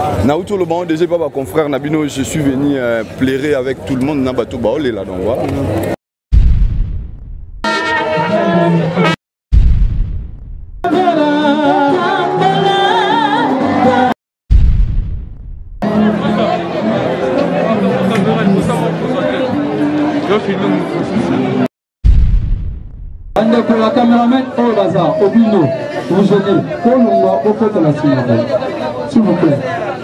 Naoto le bon déjà pas confrère Nabino, je suis venu plairer avec tout le monde na bateau baolé là donc voilà. Pour la caméraman au bazar, au bino, vous gênez, pour le mois, au fait de la cinéma. S'il vous plaît.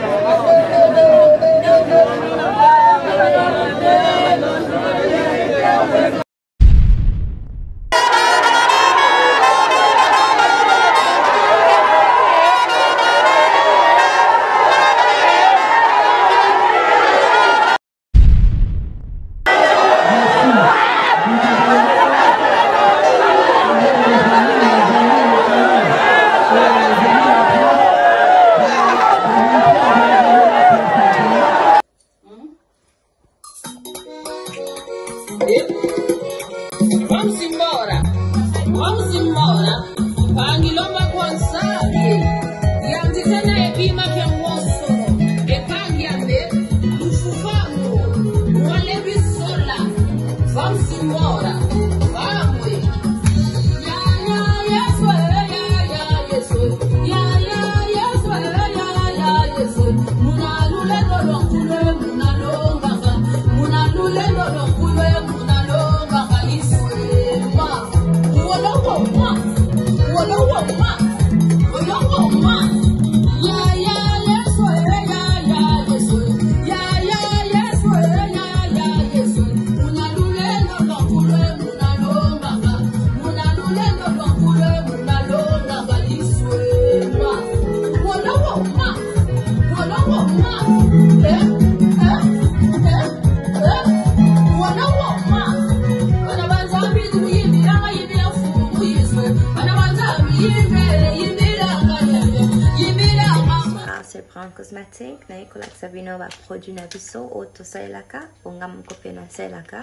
Vamos embora. Pangilomba kwanzali. Yanti tena epima kia mwoso. Epangiande. Ufufango. Wale bisola. Vamos embora. Vamos. Ya yeso. Ya yeso. Ya yeso. Muna lule lolonkule. Muna longaga. Muna lule lolonkule. Muna longaga. Brown Cosmetic, Nicolas Sabino va produit nabiso auto sailaka, ongam kopena sailaka.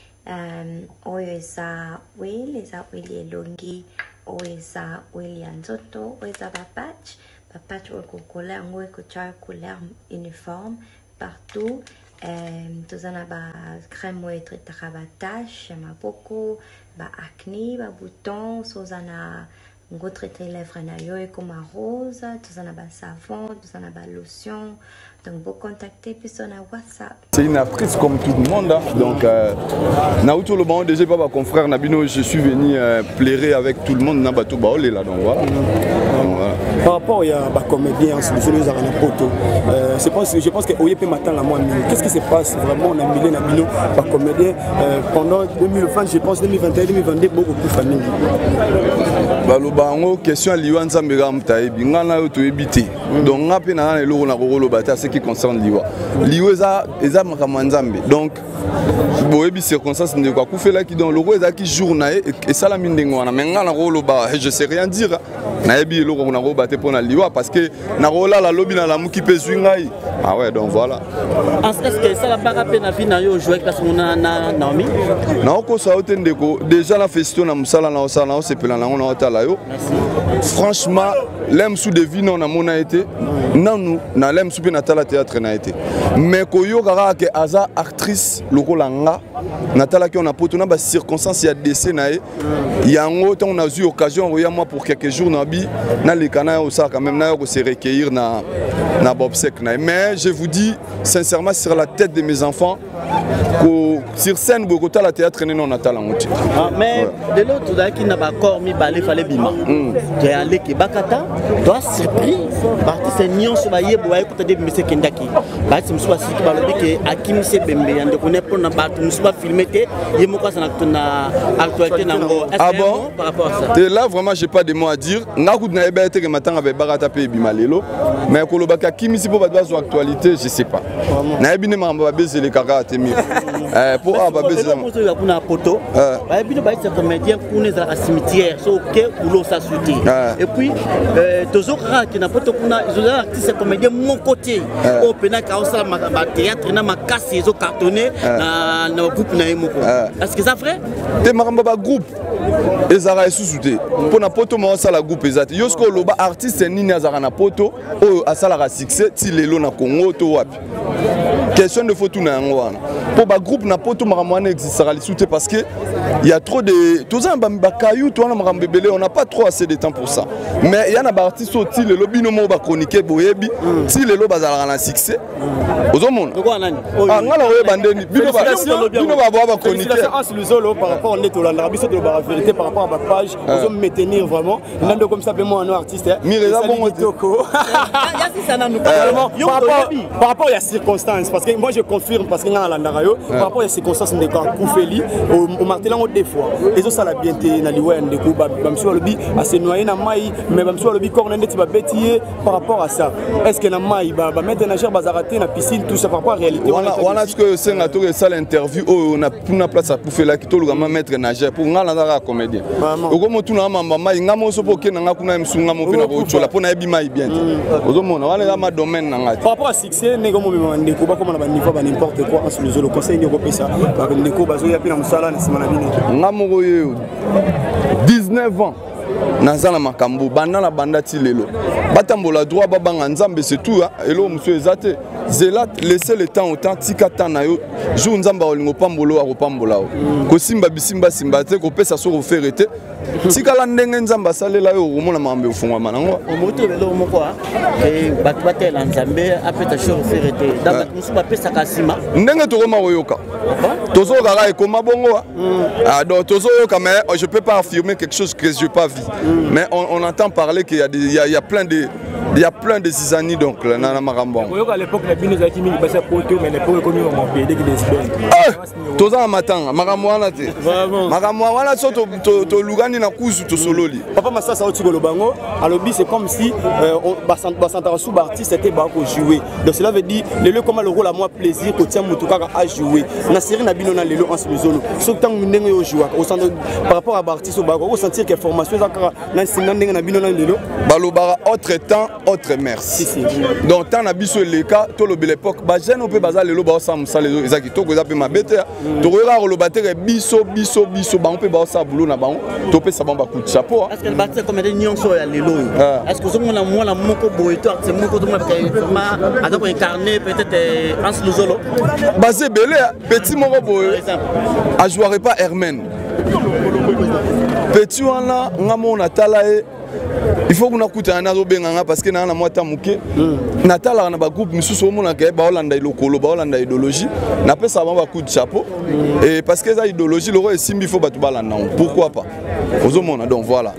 Oeza wheel, longi, oeza wheel yanzoto, oeza papatch ou couleur, ngwe couleur uniforme partout. Tozana ba crème ou être tache, ma boko, ba acné, ba bouton, sozana ngo traiter lèvres na yo comme rose, tozana ba savon, tozana ba lotion. Donc vous contactez puis on a WhatsApp. C'est une actrice comme tout le monde hein. Donc Naoto le bon déjà pas confrère Nabino, je suis venu plairer avec tout le monde na bateau baolé là donc voilà. Par rapport à la comédien, je pense que Oyepe m'attend la moine. Qu'est-ce qui se passe vraiment? On a mis Nabino par comédien pendant 2020, je pense 2021, 2022, beaucoup de familles. Balobango question liwa nzambe ga mtaebi ngana yo to ebité. Donc ngape na na eloko na kokolo bata ce qui concerne liwa. Liwa eza makambo nzambe. Donc boyebi circonstance ndeko akufela ki dans loko eza ki journée et sala mindengo wana mais ngana kokolo ba je sais rien dire. Na yebi eloko na ko baté pour na liwa parce que na kola la lobi na la muki pe zwingai. Ah ouais donc voilà. Est-ce que ça la para pe na vie na yo jouer parce qu'on a Naomi? Na ko sa hote ndeko déjà la festion na musala na osala na osepela na ona otala yo. Franchement, l'aime sous de vie non a mona été. Non nous na l'aime sous natala théâtre na été. Mais koyo kara ke aza actrice lokolanga natala ki on a poto na ba circonstance ya décès na e. Yango on a eu occasion ya moi pour quelques jours na bi na le kana ça quand même na ko se recueillir na bobsek na. Mais je vous dis sincèrement sur la tête de mes enfants sur scène Bogota la théâtre non natala ngoti. Mais de l'autre là qui n'a pas encore mis balé fallait bima. Tu es allé qui bakata, toi surpris parti c'est nion sur baye boye pour te dire monsieur Kendaki. Bah c'est monsieur aussi qui parle que Hakim se bembe yande connaît pour na ba monsieur pas filmer té yemo quoi ça na actualité nango. Ah bon par rapport à ça. Et là vraiment j'ai pas de mots à dire. Ngaku na eba été que matin avec barata pe bima lelo. Mais ko lobaka Hakim si pour ba sur actualité, je sais pas. Na ebine mamba beze le kaka temi. Pour beze za kuna poto. Ba bino ba c'est comédien kuna za cimetière so que ulo sa suti. Et puis tozokra qui na poto kuna ils ont artiste comédien mon côté. Au pena ka osala ma théâtre na makasi ezo cartonné na groupe na yemoko. Est-ce que ça vrai? Te maramba ba groupe. ezara esusu pour na poto mo sala groupe ezate yosko loba artiste nini azara na poto o asala ka succès ti lelo na Congo to wapi question de photo na yango wana pour ba groupe na poto makamwana existera lisute parce que il y a trop de tous un ba caillou to na makambe belé on n'a pas trop assez de temps pour ça mais il y a na ba artiste ti lelo bino mo ba chroniquer boyebi ti lelo bazala na succès ozomona ah ngala oye bandeni bino ba chroniquer par rapport au net Hollande biso de la vérité par rapport à ma page vous me maintenir vraiment nando comme ça moi un artiste par rapport à circonstances parce que moi je confirme parce que dans la Ndarayo par rapport à circonstances de Koufeli au martelan des fois et ça la bien na liwa de Kuba bamso lobi à se noyer na mai mais bamso lobi corner net ba bétier par rapport à ça est-ce que na mai ba mettre na cher bazaraté na piscine tout ça par rapport à réalité voilà ce que c'est ngato que ça l'interview on a une place à Koufela qui to le mettre nager pour ngala na comédien okomo tuna mama mai ngamo so poke na ngakuna msunga mo pena ko chola pona ebi mai bien ozomona wala ma domaine na ngati par rapport à succès nego mo ndeko ba comme na niveau ba n'importe quoi sur le conseil ndeko pesa ba ndeko bazo ya pina musala na simana bino ngamo ko 19 ans nazana makambo banda na banda ti lelo batambola droit babanga nzambe c'est tout elo monsieur ezate zelat laisser le temps au temps tika tana yo jour nzamba olingo pambolo a kopambola ko simba bisimba simba te ko pesa so ko ferete tika la ndenge nzamba salela yo komona mambe ofungwa manango omoto lelo moko et batela nzambe apeta so ferete dans musu ba pesa kasima ndenge to koma oyoka tozo kaka e koma bongo ah donc tozo yoka mais je peux pas affirmer quelque chose que je pas vu mais on entend parler qu'il y a plein de il y a plein de zizani donc là na makambo à l'époque la bino zaki mingi basa poto mais l'époque comme on m'a payé des toza matanga makambo wana te makambo wana so to lugani na kuzu to sololi papa masasa au tigolo bango alobi c'est comme si basantara sous artiste était ba ko jouer donc cela veut dire le comment le rôle à moi plaisir ko tia mutuka a jouer na série na bino na lelo en solo so tant ndenge yo jouer au centre par rapport à artiste au ba ko sentir que formation zakara na singa ndenge na bino na lelo balobara autre temps autre merci donc tant na biso le cas to lo l'époque ba jeune on peut bazar lelo ba sa musala les ezaki to ko za pe mabete to rera lo batere biso ba on peut ba sa boulot na ba to pe sa ba coup de chapeau est-ce que le bâtiment comme des nyonso ya lelo est-ce que vous avez moi la moko boito c'est moko to vraiment à donc incarner peut-être en Luzolo basé belé petit moko boyo a jouer pas Hermen petit wana ngamo na talae il faut qu'on écoute un autre benga parce que na na mwata muke natala na ba groupe misusu omona ke ba Hollanda lokolo ba Hollanda idéologie na pesa ba coup de chapeau et parce que ça idéologie le roi simbi faut batu balanda pourquoi pas ozomona donc voilà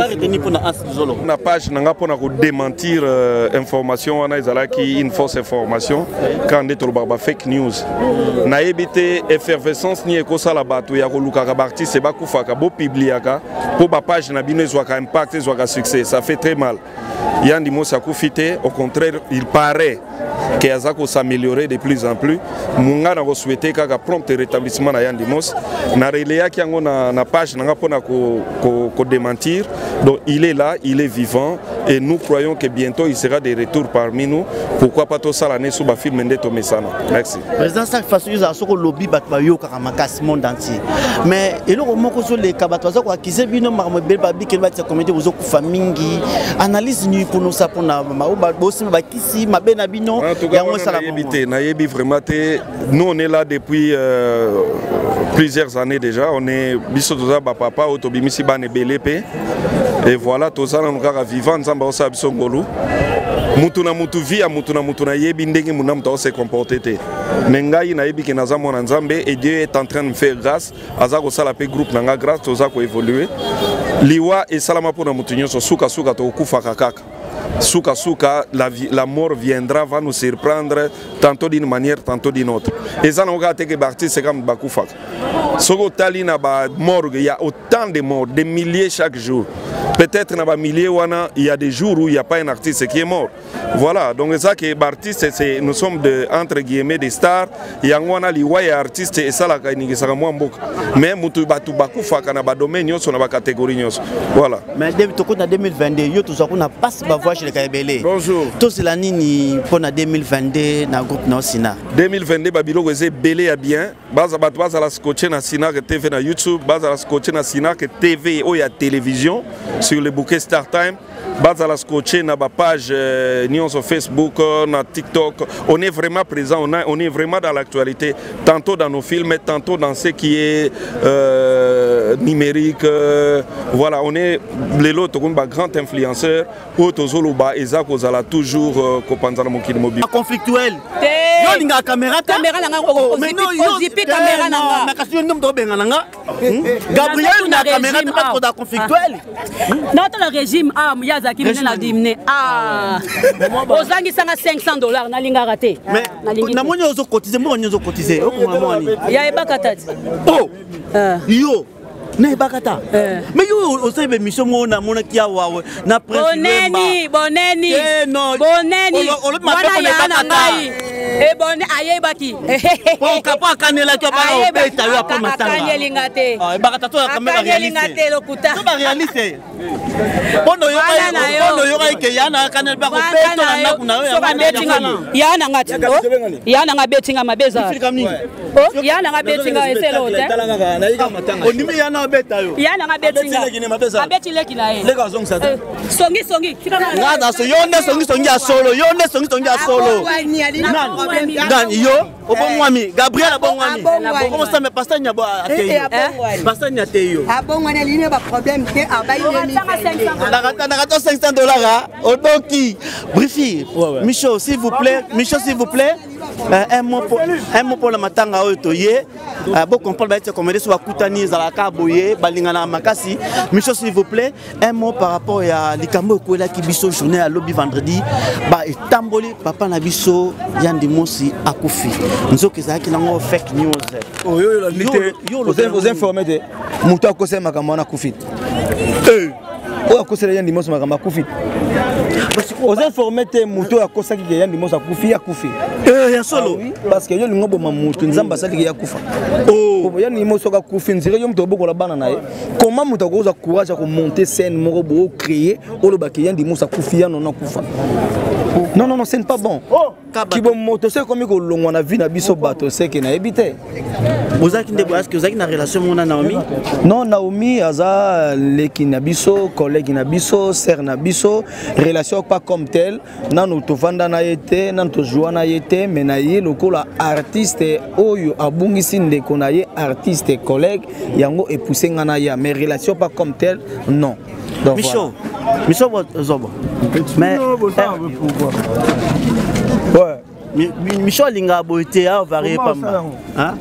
na page nanga pona ko démentir information wana ezalaki une fausse information quand ndetolo ba fake news na ebité effervescence ni ekosala bato ya koluka ka artiste ba kufaka bo publiaka po ba page na bino ezwaka impact ezwaka succès ça fait très mal Yandi Moussa Koufité au contraire il paraît que Azako s'améliorer de plus en plus munga na souhaiter kaka prompt rétablissement na Yandi Moussa na relaya ki yango na page nanga pona ko démentir donc il est là il est vivant et nous croyons que bientôt il sera de retour parmi nous pourquoi pas tout ça l'année sous ba film ndeto mesana merci président ça façon ça soko lobby batba yo kaka makasi monde entier mais eloko moko so le kabato za ko akize bino marmo belba bi kelba tsa communauté bozo ku famingi analyse ni pour nous ça pour na ba bosi ba kisi mabena bino yango sala éviter na yebi vraiment nous on est là depuis plusieurs années déjà on est biso toza ba papa otobimisi ba ne belepe et voilà tout ça on kaka vivant nzamba osa biso ngolu mutu na mutu via mutu na yebi ndenge muna mutu se comporter te mais ngai na yebi ke naza mona nzambe et Dieu est en train de me faire grâce azako sala pe groupe nanga grâce toza ko évoluer liwa et salama pona mutu nyonso suka to kufa kaka Souka, la mort viendra, va nous surprendre tantôt d'une manière, tantôt d'une autre. Et ça, on a été parti, c'est comme Bakoufak. Il y a autant de morts, des milliers chaque jour. peut-être dans les milliers, il y a des jours où il n'y a pas un artiste qui est mort. Voilà, donc ça que artistes, nous sommes entre guillemets des stars. Il y a un artiste et ça la mais mutu batu baku faka na ba domaine nyonso na ba catégorie nyonso. Voilà. Mais depuis 2022, yo tout ça qu'on a pas ba voix chez les Kaibele. Bonjour. Tout cela nini pour 2022 na groupe no Sina. 2022 babilo que c'est belé à bien. Baza batu baza la scotcher na Sina que TV na YouTube, baza la scotcher na Sina que TV ou ya télévision sur le bouquet Star Time. Baza la scotcher na ba page sur Facebook, na TikTok. On est vraiment présent, on est vraiment dans l'actualité, tantôt dans nos films, tantôt dans ce qui est numérique. Voilà, on est les autres grands influenceurs. Autozoluba et Zak Ozala toujours Kopanzana Mokili Mobile. Conflictuel. Yo linga caméra nanga ozipi caméra nanga. Na kasi ndom do benga nanga. Gabriel na caméra pas trop conflictuel. Dans le régime Miyazaki na dimné ozangi sanga $500 na linga raté. Mais na moni ozo cotiser mo nyozo cotiser. Ya ebaka tati. Oh. Yo. Ne bakata. Mais yo aussi be mission mo na mona kia wawe na president. Boneni. Boneni. Wana ya na ngai. E bonne aye baki. Pour kapa kanela kia ba obeta yo apa matanga. Kaneli ngate. Ah bakata to kamera réaliste. Kaneli ngate lokuta. To ba réaliste. Pondo yo ke yana kanela ba obeta na kuna yo. So ba betinga. Yana ngati. Yana ngabetinga mabeza. Oh, yana ngabetinga eselo te. Onimi yana beta yo. Yana ngabetinga. Abeti leki na ye. Lega zong sa. Songi. Ngada so yonde songi ya solo. Yonde songi ya solo. Nani yo obongwami Gabriel abongwami. Comment ça me pasteur nya bo ateyo. Pasteur nya ateyo. Abongwana ligne ba problème ke abayi Nakata $500 odoki. Brifi. Micho s'il vous plaît. Un mot pour la matanga otoye. Bon comprendre ba être comédie sur Kutani Zalaka Boye balingana makasi. Micho s'il vous plaît, un mot par rapport à likambo ko la ki biso journée à lobby vendredi ba etamboli papa na biso Yandi Mosi akufi. Nzoki za ki nango fake news. Oh yo vous informez de muto akose makambo na kufi. O akosela Yandi Mosi makambo akufi. Vous informez de muto akosa ki Yandi Mosi akufi. Ya solo parce que yo lingo boma mutu nzamba sali ya kufa. Oh Yandi Mosi akufi nzira yo muto bokola bana naye. Comment muto akoza courage à monter scène moko bo créer o lo ba ki Yandi Mosi akufi ya non akufa. Non, ce n'est pas bon. Qui bon moto c'est comme que l'on a vu na biso bato c'est que na ebité. Vous avez une relation avec Naomi? Non, Naomi aza leki na biso, collègue na biso, sœur na biso, relation pas comme telle. Nan to vanda na yete, nan to joa na yete, mais na ye lokola artiste oyo abungisi ndeko na ye artiste collègue yango épouser ngana ya, mais relation pas comme telle, non. Donc Micho Zobo. Mais ouais. Micho linga boité a varié pas mal. Hein?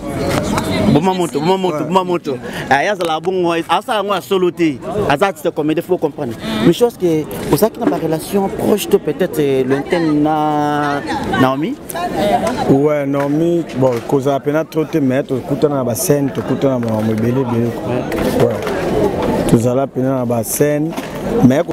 Bon moto. Aya za la bongo asa ngwa solo te. Azati comme il faut comprendre. Micho que pour ça qu'il n'a pas relation proche de peut-être lointaine na Naomi. Ouais, Naomi bon cause à peine trop te mettre kutana na ba scène, to kutana na mobile ouais. Tout ça là peine na ba scène mais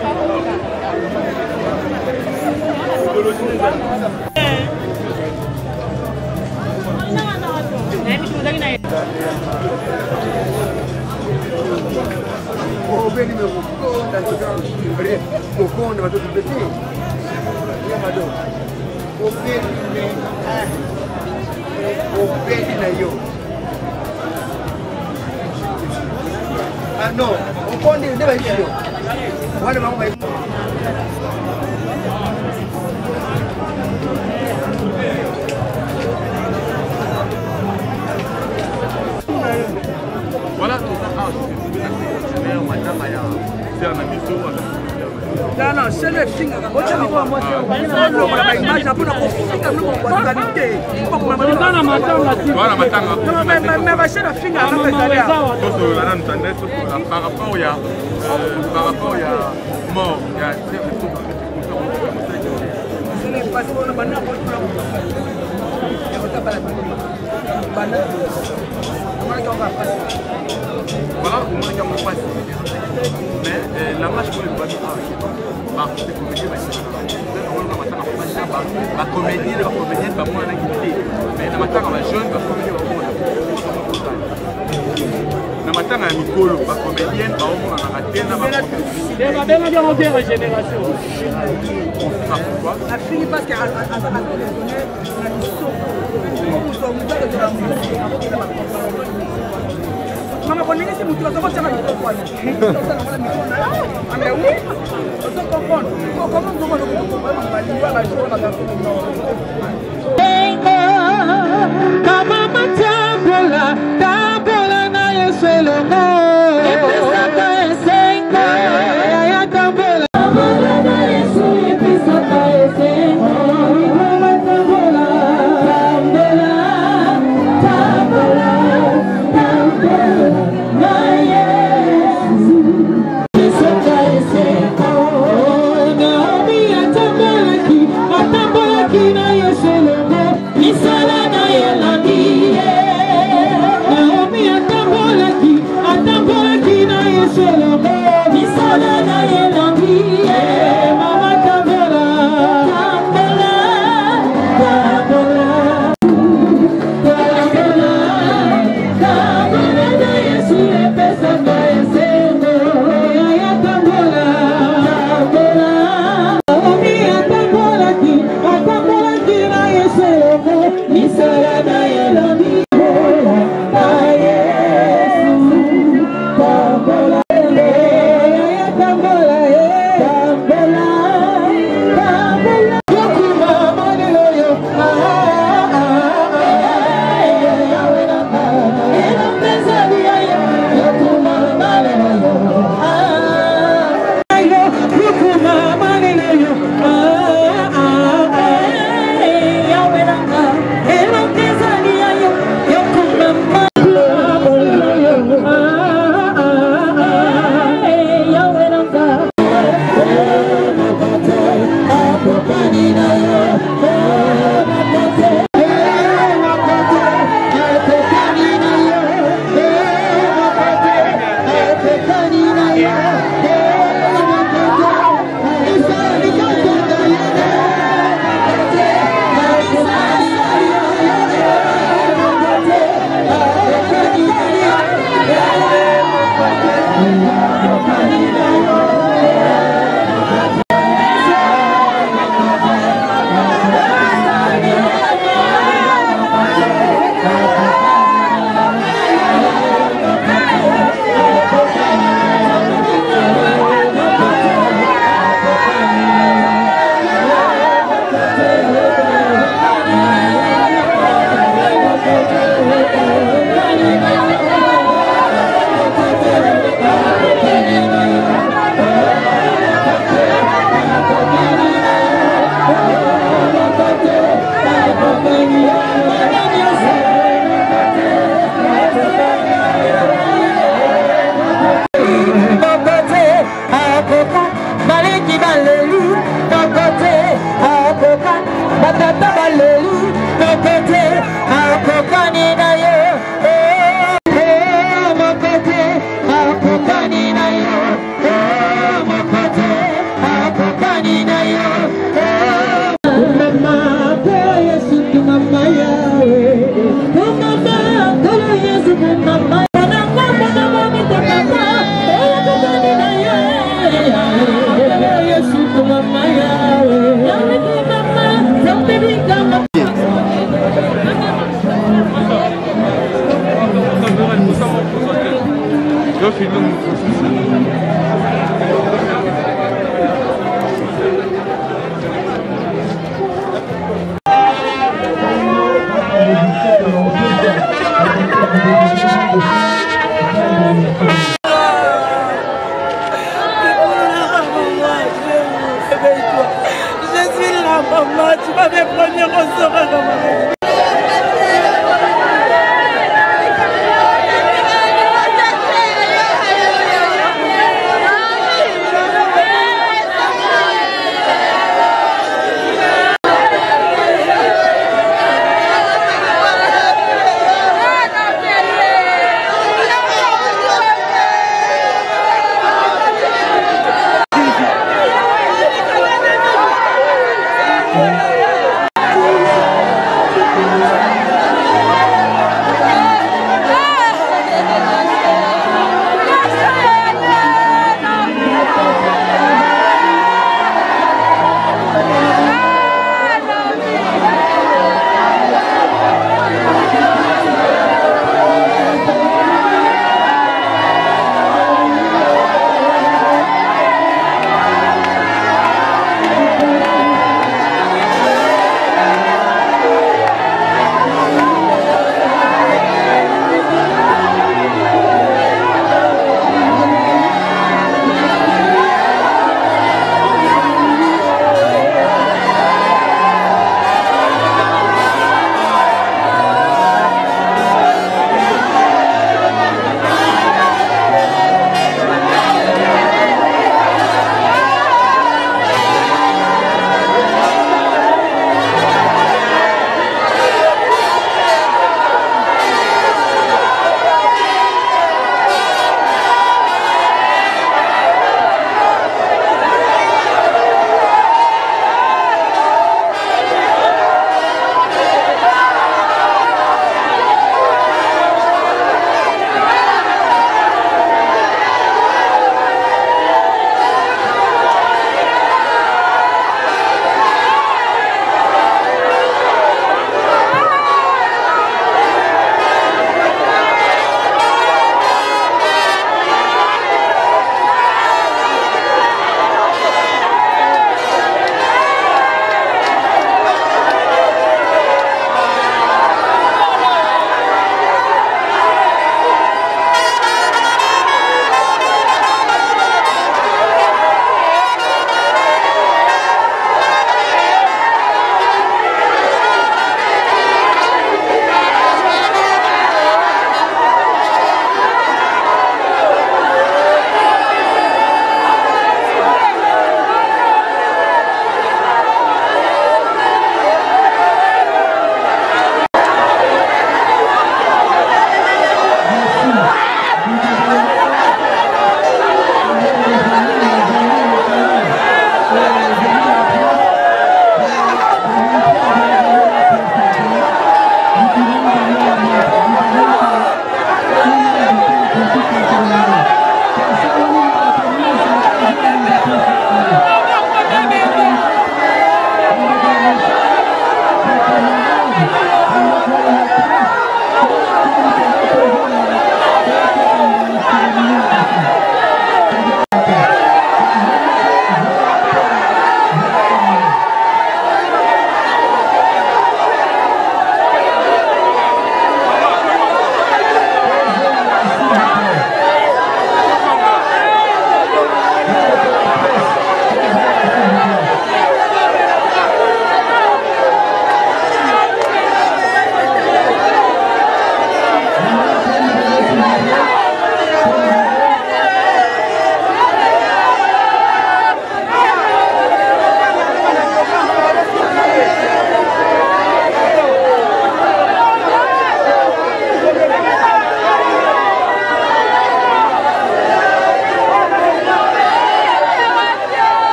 ah non, on connaît des vidéos. Voilà, non, c'est le signe. Voilà, mais la marche pour le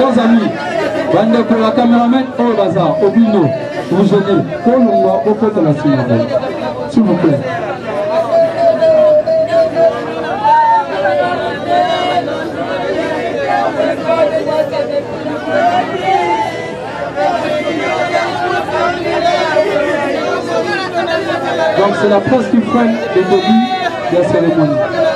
Chers amis, bande pour la caméraman au bazar, au bino, vous gênez, pour le mois, au fait de la cinéma. S'il vous plaît. Donc c'est la presse qui freine le début de la cérémonie.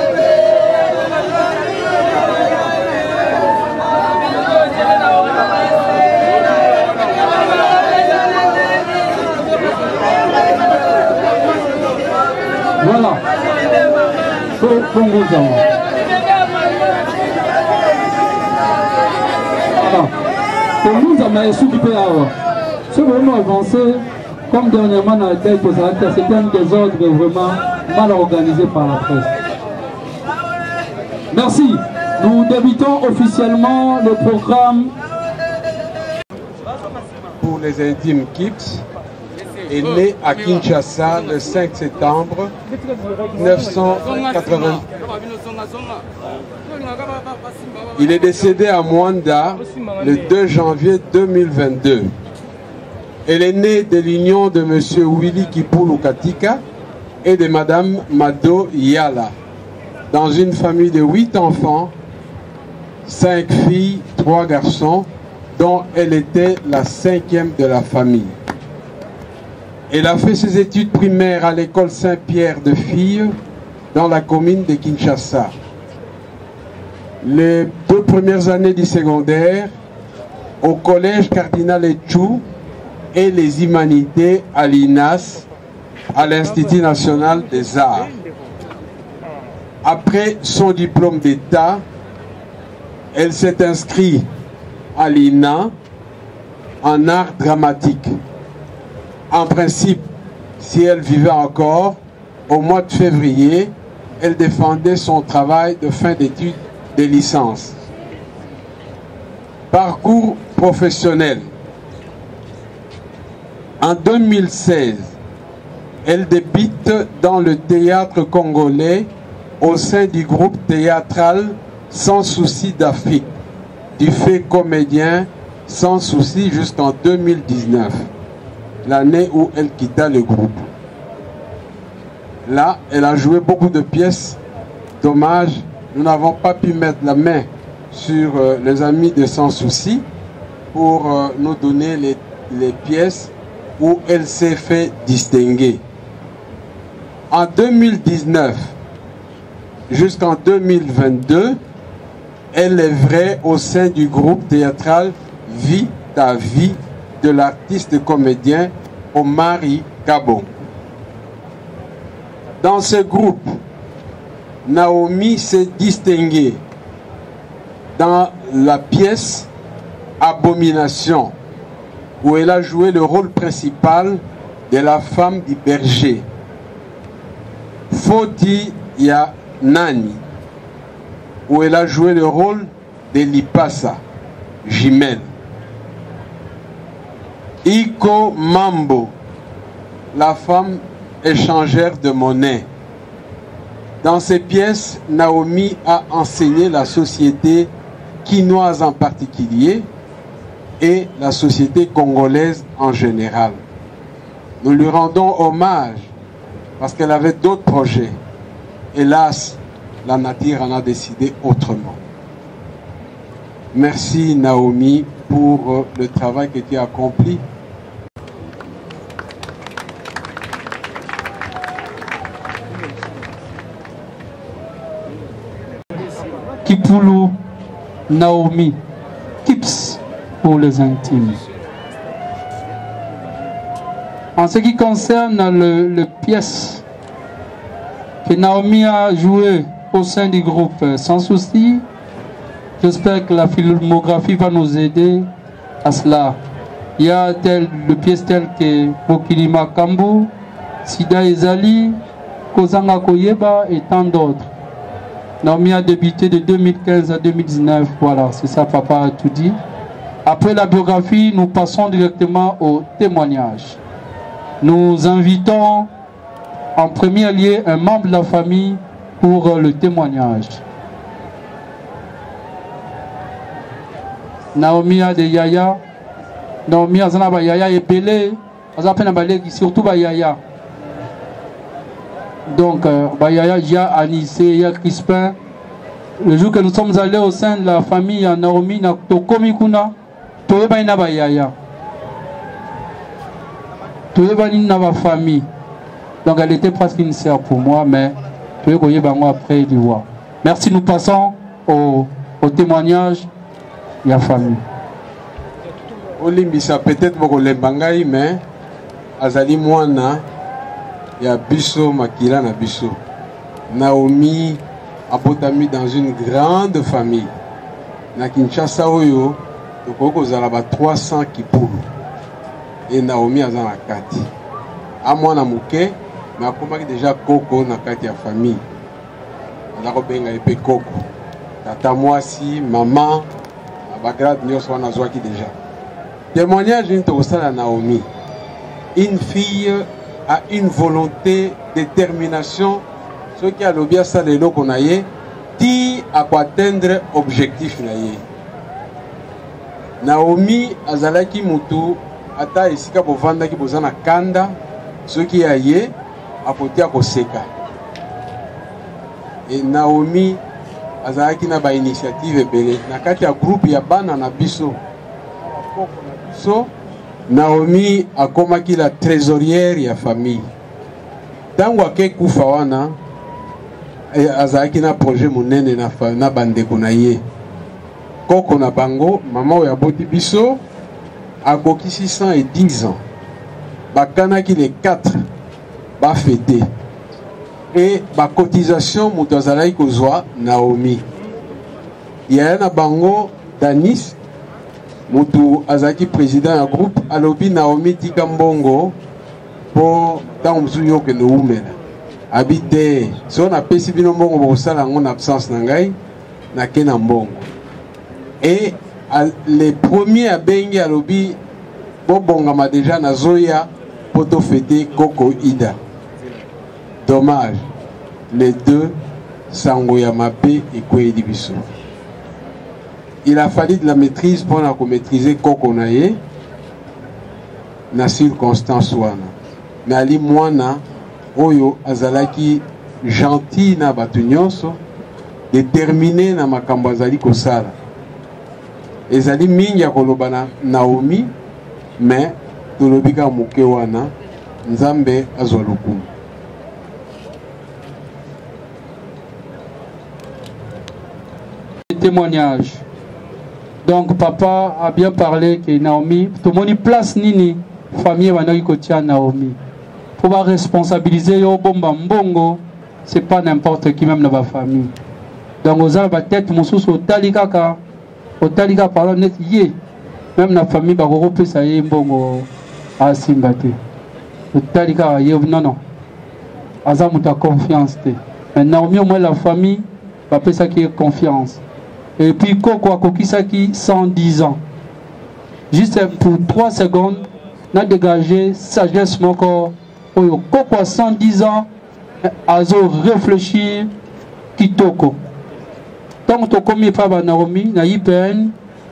Voilà. Pour nous, on a su du PAO. C'est vraiment avancé. Comme dernièrement dans la tête, c'était un désordre vraiment mal organisé par la presse. Merci. Nous débutons officiellement le programme. Pour les intimes Kips, est né à Kinshasa le 5 septembre 1980. Il est décédé à Mwanda le 2 janvier 2022. Elle est née de l'union de M. Willy Kipulu Katika et de Mme Mado Yala, dans une famille de 8 enfants, 5 filles, 3 garçons, dont elle était la 5e de la famille. Elle a fait ses études primaires à l'école Saint-Pierre de Filles, dans la commune de Kinshasa. Les 2 premières années du secondaire, au collège Cardinal Etchou, et les humanités à l'INAS, à l'Institut national des arts. Après son diplôme d'État, elle s'est inscrite à l'INA en art dramatique. En principe, si elle vivait encore, au mois de février, elle défendait son travail de fin d'études de licence. Parcours professionnel. En 2016, elle débute dans le théâtre congolais au sein du groupe théâtral Sans Souci d'Afrique, du fait comédien Sans Souci jusqu'en 2019, l'année où elle quitta le groupe. Là, elle a joué beaucoup de pièces. Dommage, nous n'avons pas pu mettre la main sur les amis de Sans Souci pour nous donner les pièces où elle s'est fait distinguer. En 2019 jusqu'en 2022, elle œuvrait au sein du groupe théâtral Vie ta vie de l'artiste comédien Omari Kabon. Dans ce groupe, Naomi s'est distinguée dans la pièce Abomination, où elle a joué le rôle principal de la femme du berger. Foti ya Nani, où elle a joué le rôle de Lipasa, jumelle. Iko Mambo, la femme échangère de monnaie. Dans ces pièces, Naomi a enseigné la société quinoise en particulier et la société congolaise en général. Nous lui rendons hommage parce qu'elle avait d'autres projets. Hélas, la nature en a décidé autrement. Merci Naomi pour le travail que tu as accompli. Kipulu Naomi, Kips pour les intimes. En ce qui concerne le pièce que Naomi a joué au sein du groupe Sans Souci, j'espère que la filmographie va nous aider à cela. Il y a des pièces telles que Bokilima Kambu, Sida Ezali, Kozanga Koyeba et tant d'autres. Naomi a débuté de 2015 à 2019, voilà, c'est ça, papa a tout dit. Après la biographie, nous passons directement au témoignage. Nous invitons en premier lieu un membre de la famille pour le témoignage. Naomi a des yaya. Naomi a zana ba yaya epelé. Aza pena baleki surtout ba yaya. Donc ba yaya il y a Anissé, il y a Crispin. Le jour que nous sommes allés au sein de la famille à Naomi na tokomi kuna toyeba ina ba yaya. Toyeba ina ba famille. Donc elle était presque une sœur pour moi, mais toyeba moi après du roi. Merci, nous passons au témoignage de la famille. Olimbisa peut-être beaucoup lembangai, mais azali mwana ya biso makila na biso. Naomi a botami dans une grande famille. Na Kinshasa oyo tokoko zalaba 300 kipulu. Et Naomi azana kati. A mwana muke, mais akomaki déjà koko na kati ya famille. Benga epe koko tata mwasi maman bagrade nyonso wana azwaki déjà. Témoignage d'une tosala Naomi. Une fille a une volonté, détermination, ce qui a l'obia ça lelo konaye ti à atteindre objectif naye. Naomi azalaki mutu ata esika bovanda ki bozana kanda ce qui a yé a kotia koseka. Et Naomi azalaki na ba initiative ebele na kati ya groupe ya bana na biso. So Naomi akomaki la trésorière ya famille. Tango ake kufa wana azalaki na projet monene na bandeko na ye. Koko na bango mama oyo aboti biso akoki 610 ans. Bakanaki les 4 ba fêter. Et la cotisation Moutazalaï Kozwa Naomi. Il y a un bango Danis Moutou Azaki président du groupe Alobi Naomi Tikambongo pour Tamzuyo que nous oumena. Habité, si on a péci binombo au salon en absence n'angai, n'a qu'un mbongo. Et les premiers à Bengi Alobi Bobongama déjà Nazoya pour te fêter Koko Ida. Dommage, les deux Sangoyamape et Kouedibiso. Il a fallu de la maîtrise pour maîtriser Kokonaye, na circonstance wana. Mais ali mwana oyo azalaki gentil na batunyonso, déterminé na makambo azali kosala. Ezali mingi ya kolobana Naomi, mais tolobika muke wana Nzambe azwa lokumu. Témoignage. Donc papa a bien parlé que Naomi, tout le monde place nini famille wanaki kotia Naomi. Pour va responsabiliser yo bomba mbongo, c'est pas n'importe qui même dans la famille. Donc aux gens va tête mosusu otalika parlant net yé. Même la famille ba repe ça yé mbongo a simbate. Otalika yé non. Azamu ta confiance te. Mais Naomi au moins la famille va faire ça qui est confiance. Et puis Koko Akokisaki 110 ans. Juste pour 3 secondes, on a dégagé sagesse mon corps. Koko a 110 ans, azo réfléchir Kitoko. Tant que Koko mi pas Naomi, na IPN,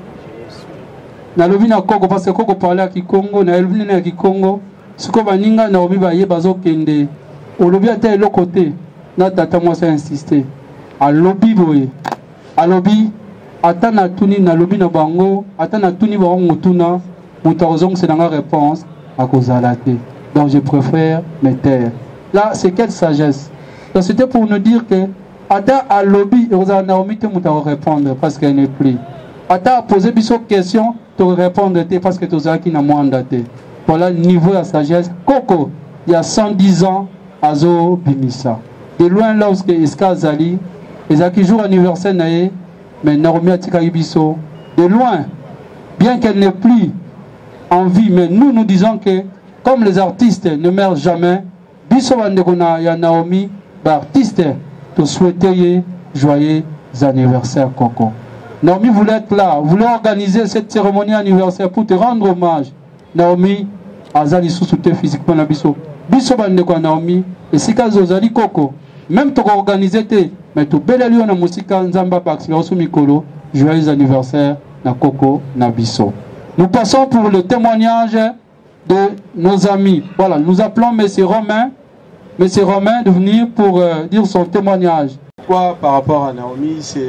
na lobi na Koko parce que Koko parlait à Kikongo, na lobi na Kikongo. Ce que baninga Naomi ba ye bazo kende. Au lobi à tel côté, na tata moi ça insister. À lobi boye. Alobi atana tuni na lobi na bango atana tuni bango tuna mutazong c'est dans la réponse à kozalate. Donc je préfère me taire. Là c'est quelle sagesse. Donc c'était pour nous dire que ata alobi oza Naomi te muta répondre parce qu'elle n'est plus. Ata poser biso question te répondre parce que tu as qui na mwanda te. Voilà le niveau de sagesse. Koko il y a 110 ans azo bimisa. De loin lorsque Iska Zali les qui jour anniversaire naé, mais Naomi Atikaïbiso, de loin, bien qu'elle n'est plus en vie, mais nous disons que comme les artistes ne meurent jamais, Biso Bandekona ya Naomi, artiste, te souhaiter joyeux anniversaire Koko. Naomi voulait être là, voulait organiser cette cérémonie anniversaire pour te rendre hommage. Naomi Azali sous-souté physiquement la Biso. Biso Bandekona Naomi, et si Kazozali Koko, même tu organiser tes mais tout bel lieu na musika nzamba pax mikolo joyeux anniversaire na Koko Nabiso. Nous passons pour le témoignage de nos amis. Voilà, nous appelons M. Romain de venir pour dire son témoignage. Quoi par rapport à Naomi, c'est...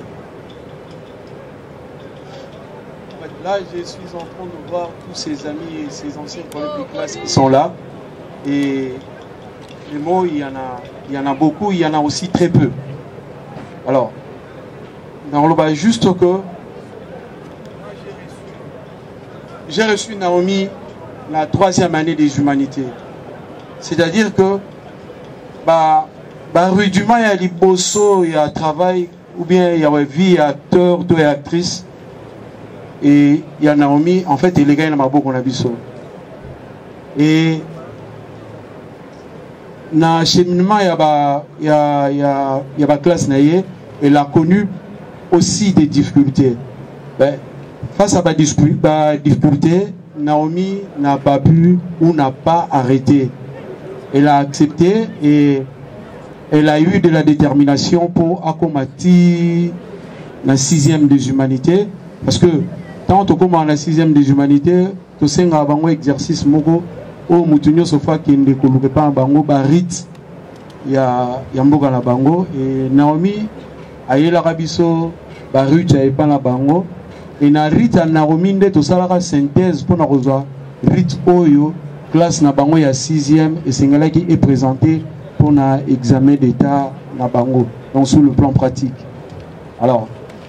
Là, je suis en train de voir tous ses amis et ses anciens collègues de classe qui sont là. Et les mots, il y en a beaucoup, il y en a aussi très peu. Alors, dans le bas, juste que j'ai reçu Naomi la 3e année des humanités. C'est-à-dire que rudiment, il y a les bossos, il y a travail, ou bien il y a vie, il y a acteur, et actrice. Et il y a Naomi, en fait, et les gars, il y en a beaucoup qu'on a vu ça. Et dans le cheminement, il y a la classe naïe, elle a connu aussi des difficultés. Face à la difficulté, Naomi n'a pas pu ou n'a pas arrêté. Elle a accepté et elle a eu de la détermination pour accommatir la 6e des humanités. Parce que quand on commence la 6e des humanités, tu sais qu'il y a un exercice où Moutounio Sofa qui ne découvre pas un bango, il y a un bango la bango. Et Naomi a eu l'arabiso, Barit a eu pas la bango. Et na rit à Naomi de tout ça la synthèse pour na rejoindre rit oyo classe na bango ya 6e et c'est là qui est présenté pour un examen d'état na bango, donc sur le plan pratique. Alors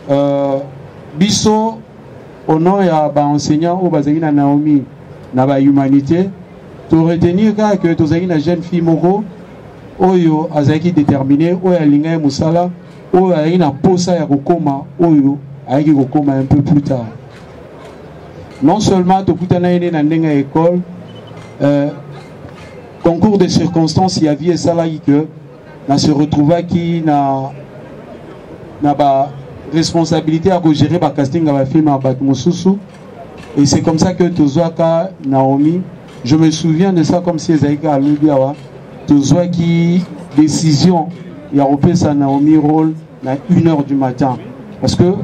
biso au nom ya ba enseignant au bazaki na Naomi na ba humanité to retenir que to zaki na jeune fille moko oyo azaki déterminé oyo alinga musala oyo ayi na posa ya kokoma oyo ayi kokoma un peu plus tard. Non seulement to kutana ene na ndenga école concours de circonstances il y avait ça là que na se retrouva qui na ba responsabilité à gérer le casting à la film à Batmoussousou. Et c'est comme ça que Tozoaka Naomi, je me souviens de ça comme si Zaïka Alubiawa, Tozoa qui décision, il y a repris sa Naomi rôle à 1h du matin. Parce que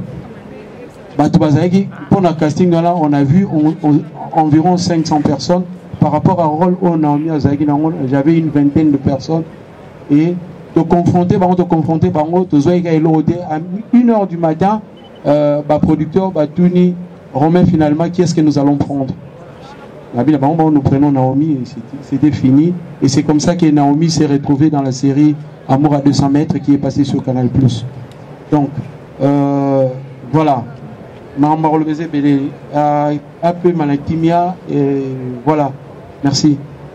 pour le casting là, on a vu environ 500 personnes. Par rapport à rôle où Naomi j'avais une vingtaine de personnes. Et te confronter par contre, à 1h du matin, producteur, Tuni, Romain finalement, qui est-ce que nous allons prendre? Nous prenons Naomi, c'était fini. Et c'est comme ça que Naomi s'est retrouvée dans la série Amour à 200 mètres qui est passée sur Canal+. Donc, voilà. Un peu Malatimia, et voilà. Merci.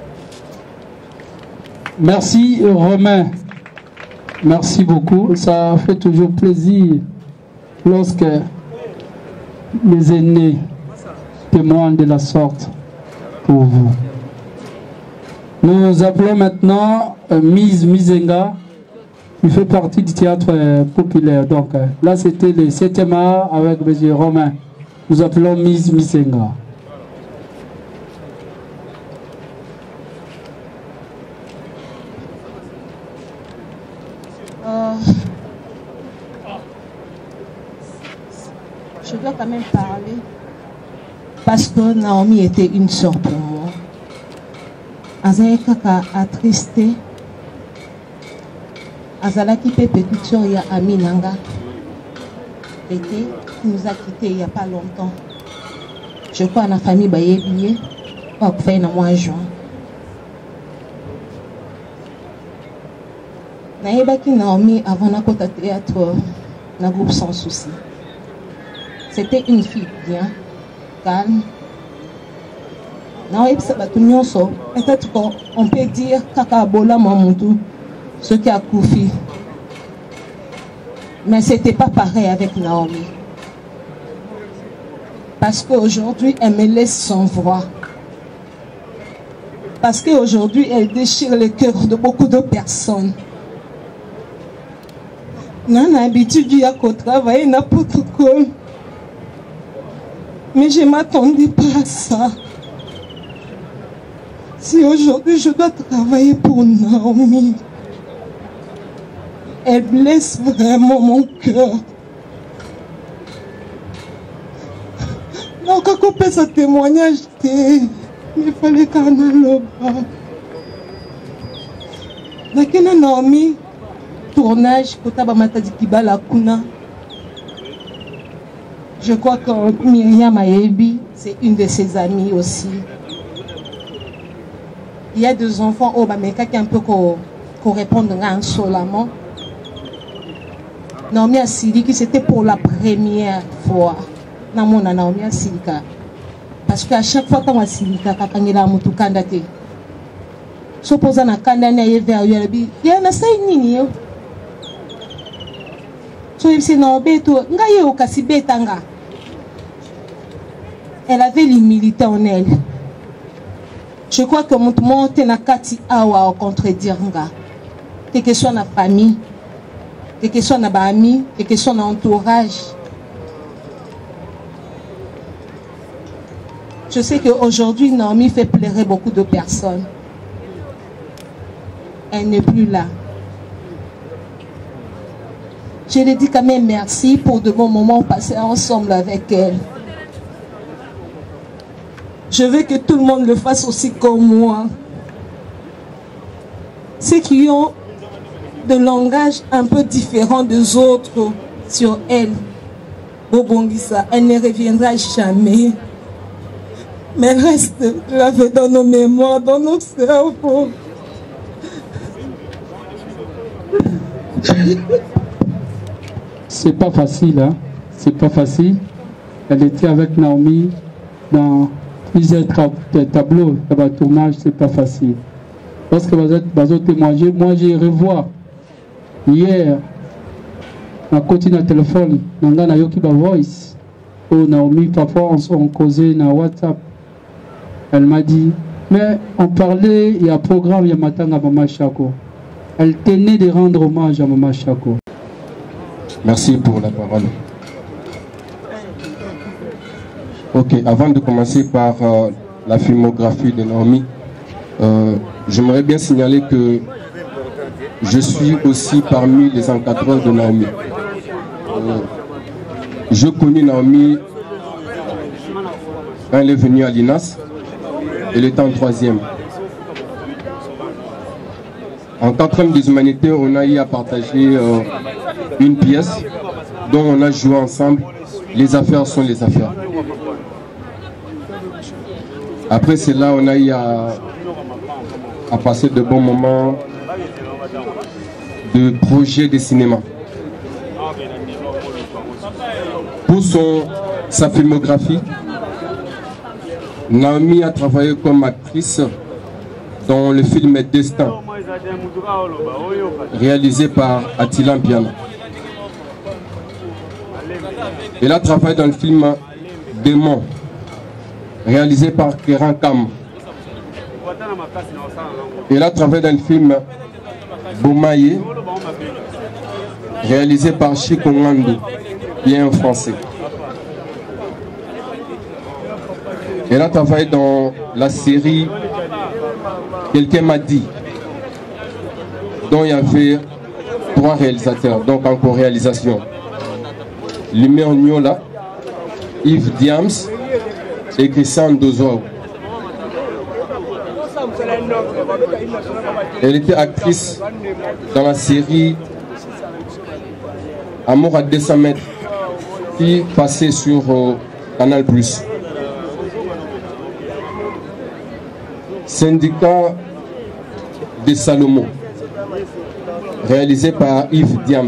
Merci Romain. Merci beaucoup. Ça fait toujours plaisir lorsque les aînés témoignent de la sorte pour vous. Nous appelons maintenant Mise Mizenga, qui fait partie du théâtre populaire. Donc là, c'était le 7e art avec M. Romain. Nous appelons Mise Mizenga. Je dois quand même parler parce que Naomi était une sœur pour moi. Azaye kaka attristé. Azalaki pe petite sœur ya Aminanga. Qui nous a quittés il n'y a pas longtemps. Je crois à la famille Bayebiye. Pas pour faire un mois de juin. Naïbaki Naomi avant na kota théâtre na groupe Sans Souci. C'était une fille bien, calme. Peut-être qu'on peut dire Kakabola Mamoudou, ce qui a Koufi. Mais ce n'était pas pareil avec Naomi. Parce qu'aujourd'hui, elle me laisse sans voix. Parce qu'aujourd'hui, elle déchire le cœur de beaucoup de personnes. On a l'habitude de travailler n'importe quoi. Mais je ne m'attendais pas à ça. Si aujourd'hui je dois travailler pour Naomi, elle blesse vraiment mon cœur. Non, quand on fait ce témoignage, il fallait qu'on ait le bas. Nakena Naomi, tournage, Kotaba Matadi Kibala Kuna. Je crois que Myriam Ayebi, c'est une de ses amies aussi. Il y a deux enfants, oh, mais quelqu'un peut répondre insolemment. Naomi Asiliki, c'était pour la première fois. Naomi Asilika. Parce qu'à chaque fois qu'on Asilika, quand il a mutu kandate. S'opposa na kandane aye vers lui, il y a un assai nini. So il s'est nommé tout, ngaye o kasi betanga. Elle avait l'humilité en elle. Je crois que mon monde na kati awa au contredire nga. Quelle que soit la famille, quelle que soit na amis, quel que soit l'entourage. Je sais qu'aujourd'hui, Naomi fait pleurer beaucoup de personnes. Elle n'est plus là. Je lui dis quand même merci pour de bons moments passés ensemble avec elle. Je veux que tout le monde le fasse aussi comme moi. Ceux qui ont de langage un peu différent des autres sur elle, Bobongisa, elle ne reviendra jamais. Mais elle reste gravée dans nos mémoires, dans nos cerveaux. C'est pas facile, hein? C'est pas facile. Elle était avec Naomi dans plusieurs tableaux. Le tournage, c'est pas facile. Parce que vous êtes témoigné, moi j'ai revois hier, on continue le téléphone, on a Yoki Voice. Oh Naomi, parfois on causait dans WhatsApp. Elle m'a dit, mais on parlait, il y a un programme, il y a Matanga Mama Chako. Elle tenait de rendre hommage à Mama Chako. Merci pour la parole. Ok, avant de commencer par la filmographie de Naomi, j'aimerais bien signaler que je suis aussi parmi les encadreurs de Naomi. Je connais Naomi quand elle est venue à l'INAS. Elle était en 3e. En 4e des humanités, on a eu à partager une pièce dont on a joué ensemble. Les affaires sont les affaires. Après cela, on a eu à passer de bons moments de projets de cinéma. Pour sa filmographie, Naomi a travaillé comme actrice dans le film Destin, réalisé par Attila Mpiana. Elle a travaillé dans le film Démon, réalisé par Kéran Kam. Elle a travaillé dans le film Bomaye, réalisé par Chico Ngando, bien français. Elle a travaillé dans la série Quelqu'un m'a dit, dont il y avait 3 réalisateurs, donc en co-réalisation. Lumière Nyola, Yves Diams et Christian Dozo. Elle était actrice dans la série Amour à 200 mètres qui passait sur Canal+. Syndicat de Salomon, réalisé par Yves Diams.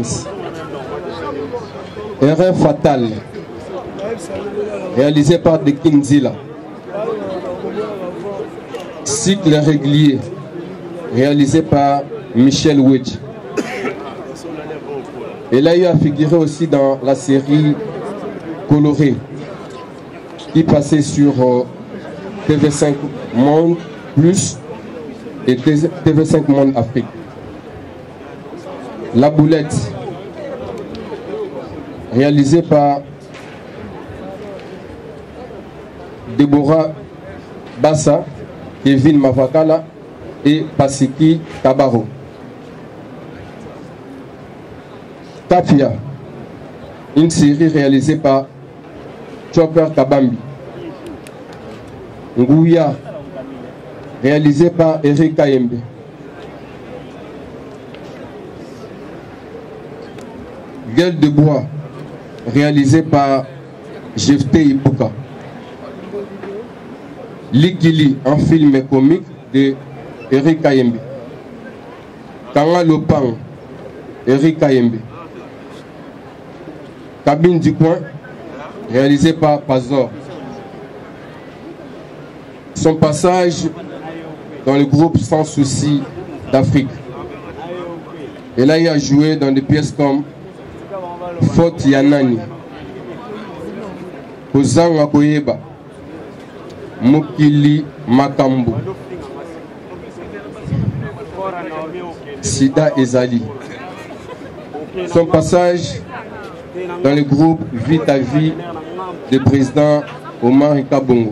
Erreur fatale, réalisé par De Kinzila. Cycle régulier, réalisé par Michel Wedge. Elle a eu à figurer aussi dans la série Coloré, qui passait sur TV5 Monde Plus et TV5 Monde Afrique. La Boulette, réalisée par Deborah Bassa, Kevin Mavakala et Pasiki Kabaro. Tapia, une série réalisée par Chopper Kabambi Ngouya, réalisé par Eric Kayembe. Gueule de bois, réalisé par Jefté Ipuka. Likili, un film comique de Eric Kayembe. Kanga Lopang, Eric Kayembe. Cabine du coin, réalisé par Pazor. Son passage dans le groupe Sans Souci d'Afrique. Et là, il a joué dans des pièces comme Faute Yanani, Kozanga Koyeba, Mokili Makambo, Sida Ezali. Son passage dans le groupe Vie ta vie du président Omar Kabongo.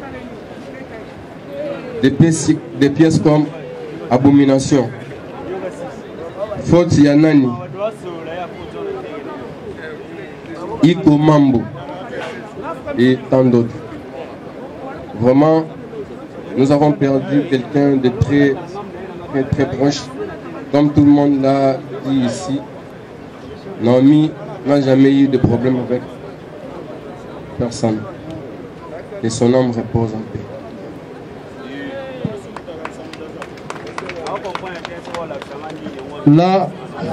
Des pièces comme Abomination, Faute Yanani, Iko Mambo et tant d'autres. Vraiment, nous avons perdu quelqu'un de très proche. Comme tout le monde l'a dit ici, Naomi n'a jamais eu de problème avec personne. Que son âme repose en paix. Là,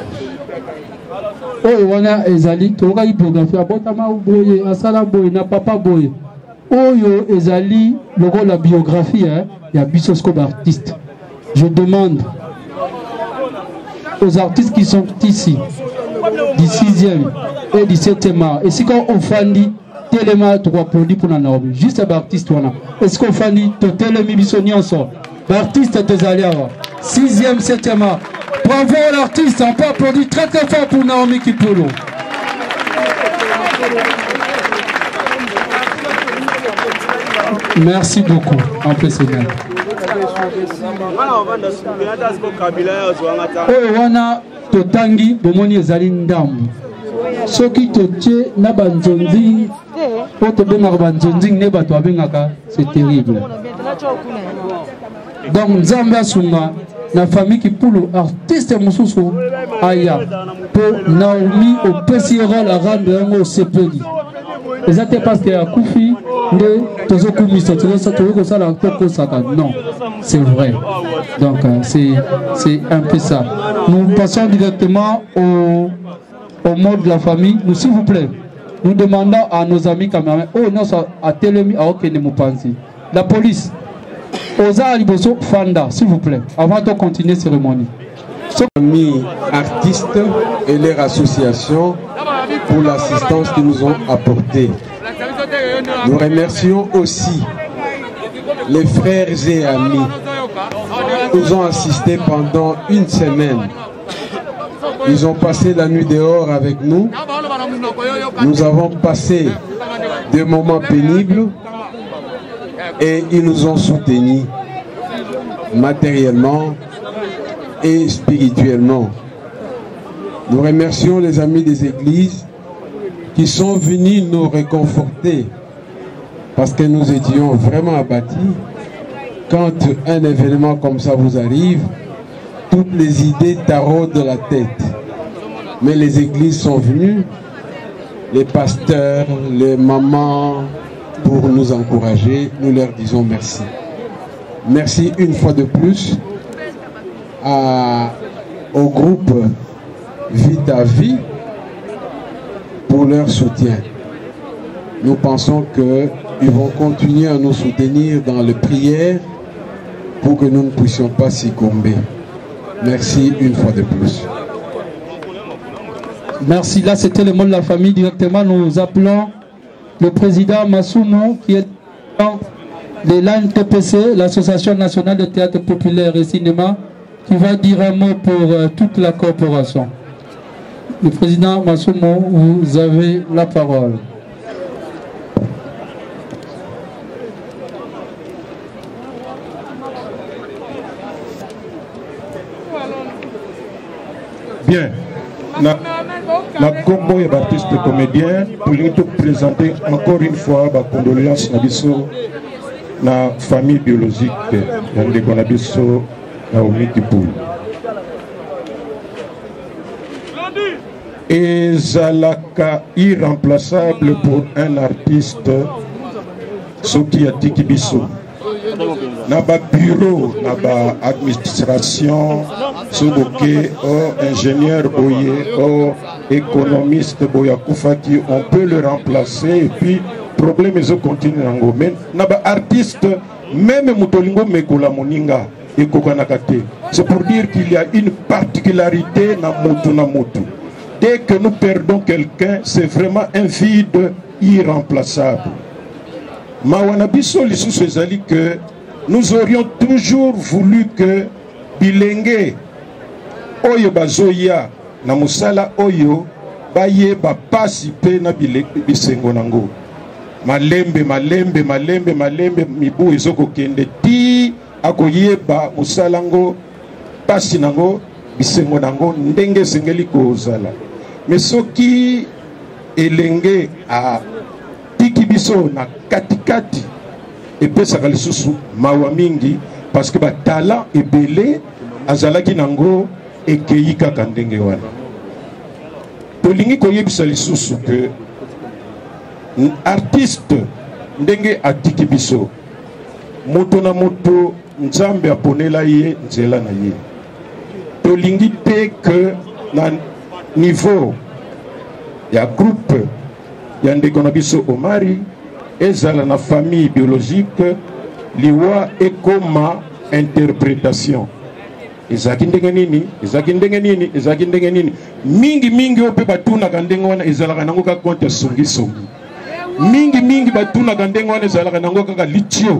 wana ezali toka biographie abotama boye asala boye na papa boye oyo ezali logo la biographie ya bisosko artiste. Je demande aux artistes qui sont ici du 6e et du 7e art, et si quand on fandi tellement trois produits pour Naomi juste un artiste wana est-ce qu'on fandi totel mibisoni ensemble l'artiste tezali 6e 7e art. Bravo à l'artiste, on peut applaudir très très fort pour Naomi Kipulu. Merci beaucoup, impressionnant. Oh, wana totangi bomoni ezali ndambu. Soki totie na banzonzi, po tobengaka banzonzi ne bato abengaka, c'est terrible. Donc Nzambe asunga na famille Kipulu artiste mususu aya pour Naomi au PCRL à rendre yango au CPD. Exactement parce que a Koufi de tozokumisa tozoko sala toko saka. Non, c'est vrai. Donc c'est un peu ça. Nous passons directement au mot de la famille. Nous, s'il vous plaît, nous demandons à nos amis caméramans, oh non, ça a télémi à aucun de nous penser. La police. Oza Liboso Fanda, s'il vous plaît, avant de continuer la cérémonie. Amis artistes et leurs associations pour l'assistance qu'ils nous ont apportée. Nous remercions aussi les frères et amis qui nous ont assistés pendant une semaine. Ils ont passé la nuit dehors avec nous. Nous avons passé des moments pénibles. Et ils nous ont soutenus matériellement et spirituellement. Nous remercions les amis des églises qui sont venus nous réconforter parce que nous étions vraiment abattus. Quand un événement comme ça vous arrive, toutes les idées taraudent de la tête. Mais les églises sont venues, les pasteurs, les mamans, pour nous encourager, nous leur disons merci. Merci une fois de plus au groupe Vie ta vie pour leur soutien. Nous pensons qu'ils vont continuer à nous soutenir dans les prières pour que nous ne puissions pas succomber. Merci une fois de plus. Merci. Là, c'était le mot de la famille. Directement, nous appelons le président Massoumo, qui est dans l'ANTPC, l'Association nationale de théâtre populaire et cinéma, qui va dire un mot pour toute la corporation. Le président Massoumo, vous avez la parole. Bien. La combo et artiste comédien pour nous présenter encore une fois ma condoléance à Bissot na famille biologique ya ndeko na biso Naomi Kipulu. Ezalaka irremplaçable pour un artiste soki atiki biso na ba bureau na ba administration soboke ingénieur boye économiste boya kufaki, on peut le remplacer et puis problème ezo continue nango. Mais na ba artiste même mutolingo mekola moninga ekokanaka te. C'est pour dire qu'il y a une particularité na mutu. Dès que nous perdons quelqu'un, c'est vraiment un vide irremplaçable. Mawanabiso lisusu ezali que nous aurions toujours voulu que bilenge oyo bazoya na musala oyo baye bapasi pe na bisengo nango. Malembe mibu ezoko kende ti akoyeba musala ngo pasi nango bisengo nango ndenge sengeli kozala. Mais soki elenge a tiki biso na katikati epesaka lisusu mawa mingi parce que batala ebele azalaki nango ekeyi kaka ndenge wana. Tolingi koyebisa lisusu que artiste ndenge atiki biso moto na moto nzambe aponela ye nzela na ye. Tolingi te que na niveau ya groupe ya ndeko na biso Omari ezala na famille biologique liwa ekoma interprétation. Ezaki ndenge nini mingi ope batuna kandenge wana ezalaka nango ka compte songi mingi batuna kandenge wana ezalaka nango kaka litio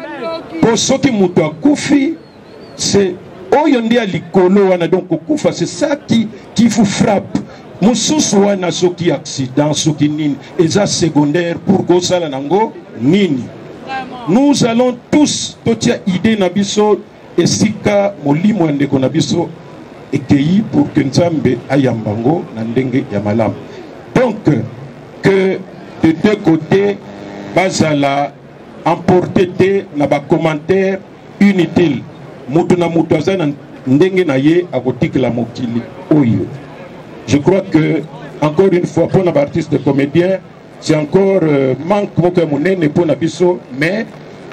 po soki mutu akufi c'est oyo ndia likolo wana, donc kufa c'est ça qui vous frappe. Mususu wana soki accident soki nini eza secondaire pour kosala nango nini. Nous allons tous totia idée na biso esika molimo ndeko na biso ekeyi pour que nzambe ayambango na ndenge ya malamu. Donc que de deux côtés bazala emporté te na ba commentaire inutile. Mutu na mutu azana ndenge na ye akotikela mokili oyo. Je crois que, encore une fois, pour les artistes de comédiens, c'est encore manque pour Nabiso, mais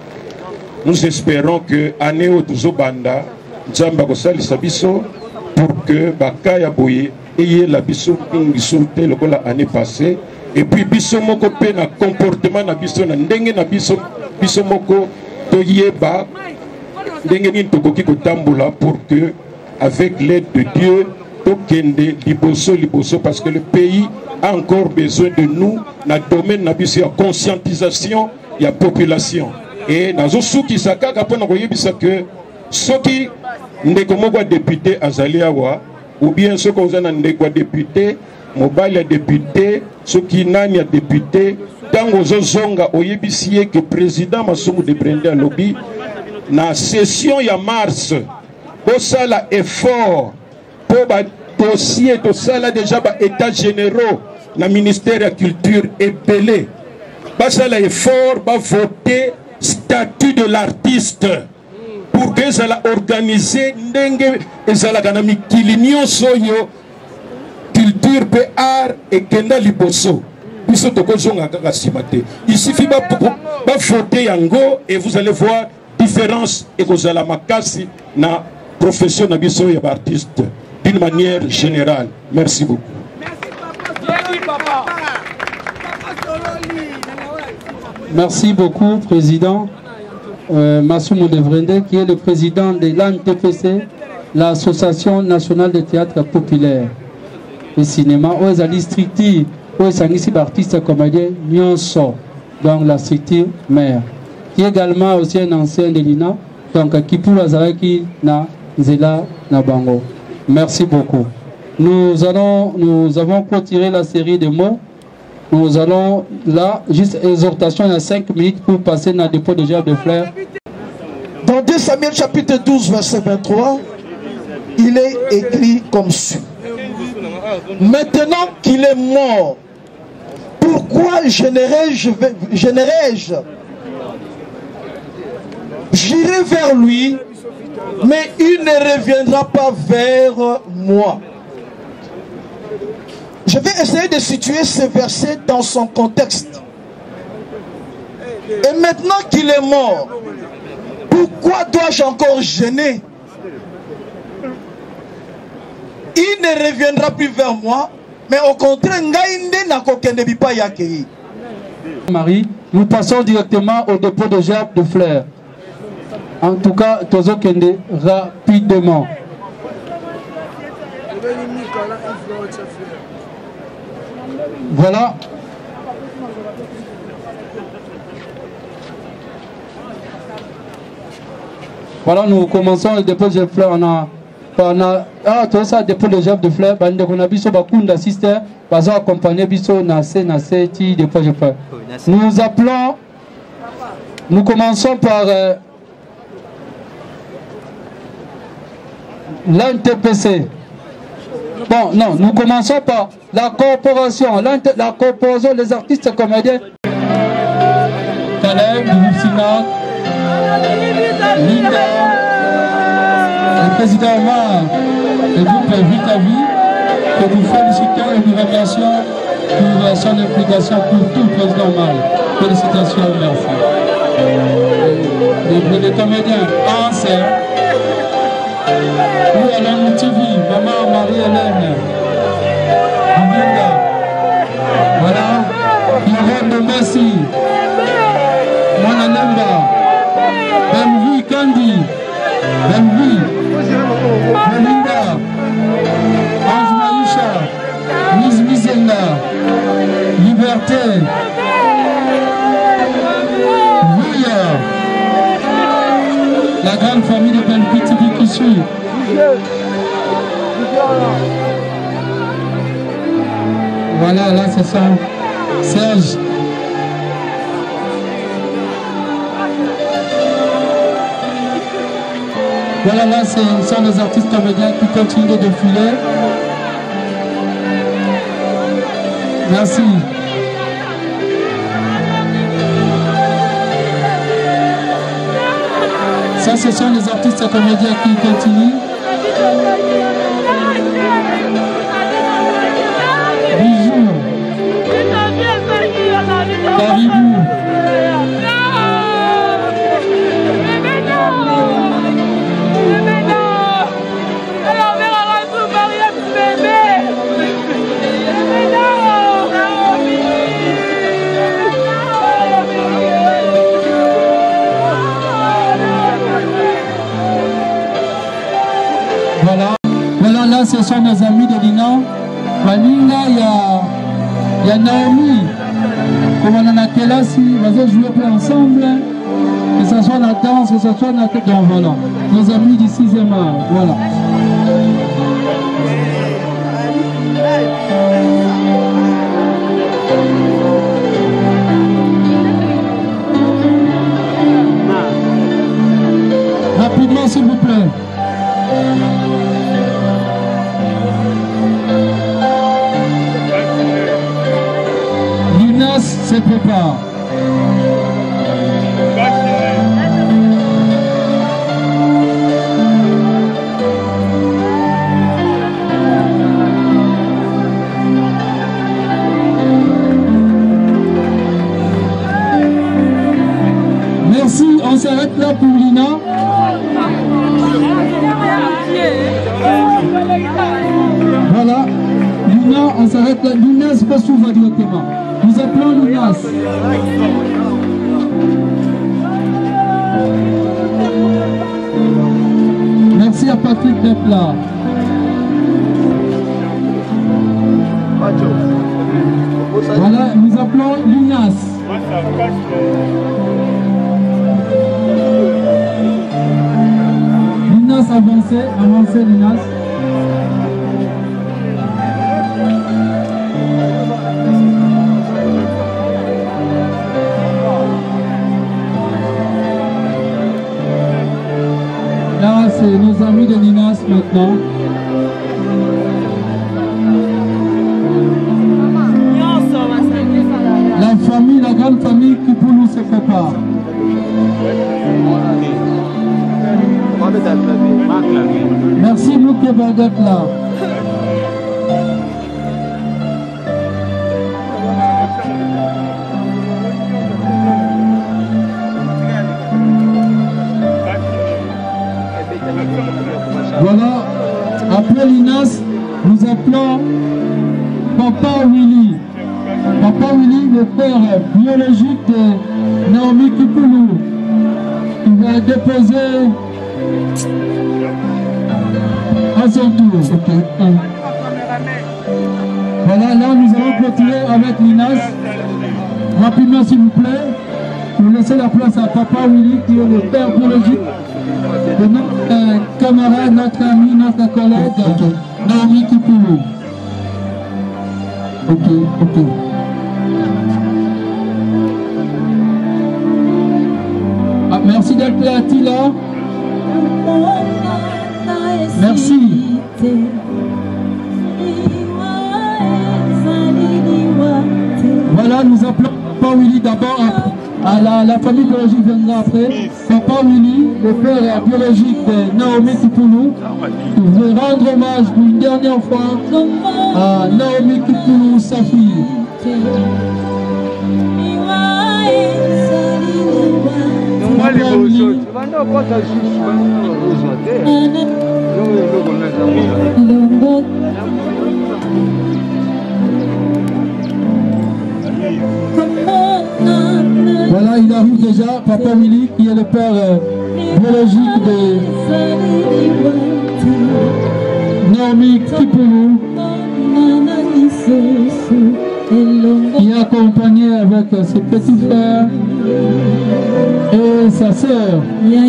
nous espérons que année au Tuzobanda, Nzamba Gosali Sabiso, pour que Bakaya Boye ait la biso insulté le l'année passée, et puis biso moko pe na comportement na biso na ndenge na biso moko toyeba ndenge ni tokoki kotambula pour que, avec l'aide de Dieu, Tokende liboso parce que le pays a encore besoin de nous dans le domaine de la conscientisation de la population. Et dans ce souki sakaka pour nous que ceux qui ne député Azaliawa ou bien ceux qui ont député mobile député ceux qui n'ont député dans aux zonga oyebisier que président Masumu de Brenda lobby na session ya mars pour ça la effort pour dossier de ça là déjà état généraux na ministère de la culture épelé ça là effort va voter statut de l'artiste pour que ça la organiser ndenge ezala kana mikili nyonso yo culture pe art et kenda liboso biso tokozonga kaka simate il suffit ba voter yango et vous allez voir différence et kozala makasi na profession na biso ya artiste d'une manière générale. Merci beaucoup. Merci beaucoup, Président Masumu de Vrende, qui est le président de l'ANTPC, l'Association nationale de théâtre populaire et cinéma. Où est la structure, où est ici artiste comédien, Nyonso, donc la structure mère, qui est également aussi un ancien de l'INA, donc qui pour Azaraki na Zela Nabango. Merci beaucoup. Nous avons clôturé la série de mots. Nous allons là, juste exhortation, il y a 5 minutes pour passer dans le dépôt de gerbe de fleurs. Dans 2 Samuel chapitre 12, verset 23, il est écrit comme suit. Maintenant qu'il est mort, pourquoi générerai-je J'irai vers lui, mais il ne reviendra pas vers moi. Je vais essayer de situer ce verset dans son contexte. Et maintenant qu'il est mort, pourquoi dois-je encore gêner? Il ne reviendra plus vers moi, mais au contraire, Marie, nous passons directement au dépôt de gerbes de fleurs. En tout cas, Tozo Kende rapidement. Voilà. Voilà, nous commençons le dépôt de fleurs. Tout ça, dépôt de gerbes de fleurs. On a biso bakunda sister, bazo accompagner biso nase ti dépôt de fleurs. Nous appelons, nous commençons par l'NTPC. Bon, non, nous commençons par la corporation, la corporation des artistes comédiens. Caleb, Sina, Linda, le président Omar, le groupe Vite à Vie, que nous félicitons et nous remercions pour son implication pour tout le président Omar. Félicitations, merci. Les comédiens, Ansel, ou Alain TV, Maman Marie-Hélène, Linda, voilà, Yvonne de Messi, Mwana Lemba, Benvi Kandi, Benvi, Belinda, Ange Maïcha, Miss Mizenga, Liberté, Villa, la grande famille de Belpiti qui suit. Voilà, là c'est ça, Serge. Voilà, là ce sont les artistes comédiens qui continuent de défiler. Merci. Ça, ce sont les artistes comédiens qui continuent. Bijou. Caribou. Voilà, là ce sont nos amis de Lina. Maninga, il y a Naomi. Comme on en a Kelasi, on va jouer ensemble. Que ce soit la danse, que ce soit la tête. Donc voilà, nos amis du 6e art. Voilà. Rapidement, s'il vous plaît. L'UNAS se prépare. Merci, on s'arrête là pour Lina. Voilà, Lina, on s'arrête là. Lunas va s'ouvrir directement. Nous appelons Lunas. Merci à Patrick d'être là. Voilà, nous appelons Lunas. Lunas, avancez Lunas. Là, c'est nos amis de Linas maintenant. La famille, la grande famille qui pour nous se prépare. Merci Moukeba d'être là. Voilà, après l'INAS, nous appelons Papa Willy. Papa Willy, le père biologique de Naomi Kipulu. Il va déposer à son tour. Okay. Voilà, là nous allons clôturer avec l'INAS. Rapidement s'il vous plaît, nous laissons la place à Papa Willy qui est le père biologique de notre camarade, notre ami, notre collègue, Naomi Kipulu. Ok. Ah, merci d'être là, Tila. Merci. Voilà, nous appelons Papa Willy d'abord. La famille biologique viendra après. Papa Willy, le père biologique de Naomi Kipulu, veut rendre hommage pour une dernière fois à Naomi Kipulu, sa fille. Papa Willy. Voilà, il arrive déjà, Papa Willy, qui est le père biologique de Naomi Kipulu, qui est accompagné avec ses petits frères et sa sœur.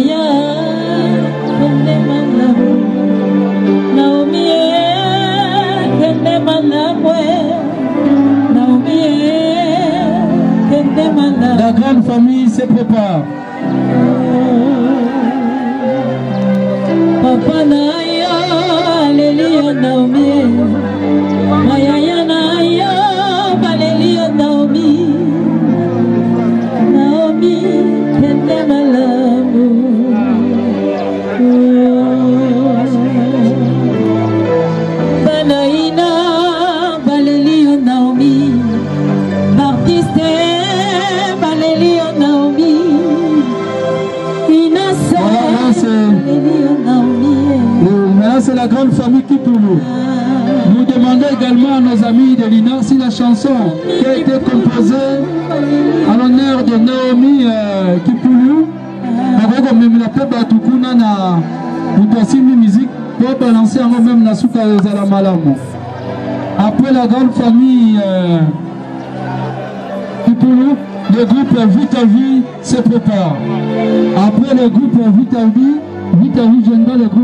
La grande famille se prépare. Papa Naya, Alléluia Naomi, Maya Naya, Alléluia Naomi, Naomi, Kende Malamu. Banaina, Alléluia Naomi, Baptiste. C'est la grande famille Kipulu. Nous demandons également à nos amis de l'INA si la chanson qui a été composée à l'honneur de Naomi Kipulu, avec même la peuple Batukuna na Mutosimi musique pour balancer en même la souka à la malamu. Après la grande famille Kipulu, le groupe Vita Vie se prépare. Après le groupe Vita Vie, j'aime bien le groupe.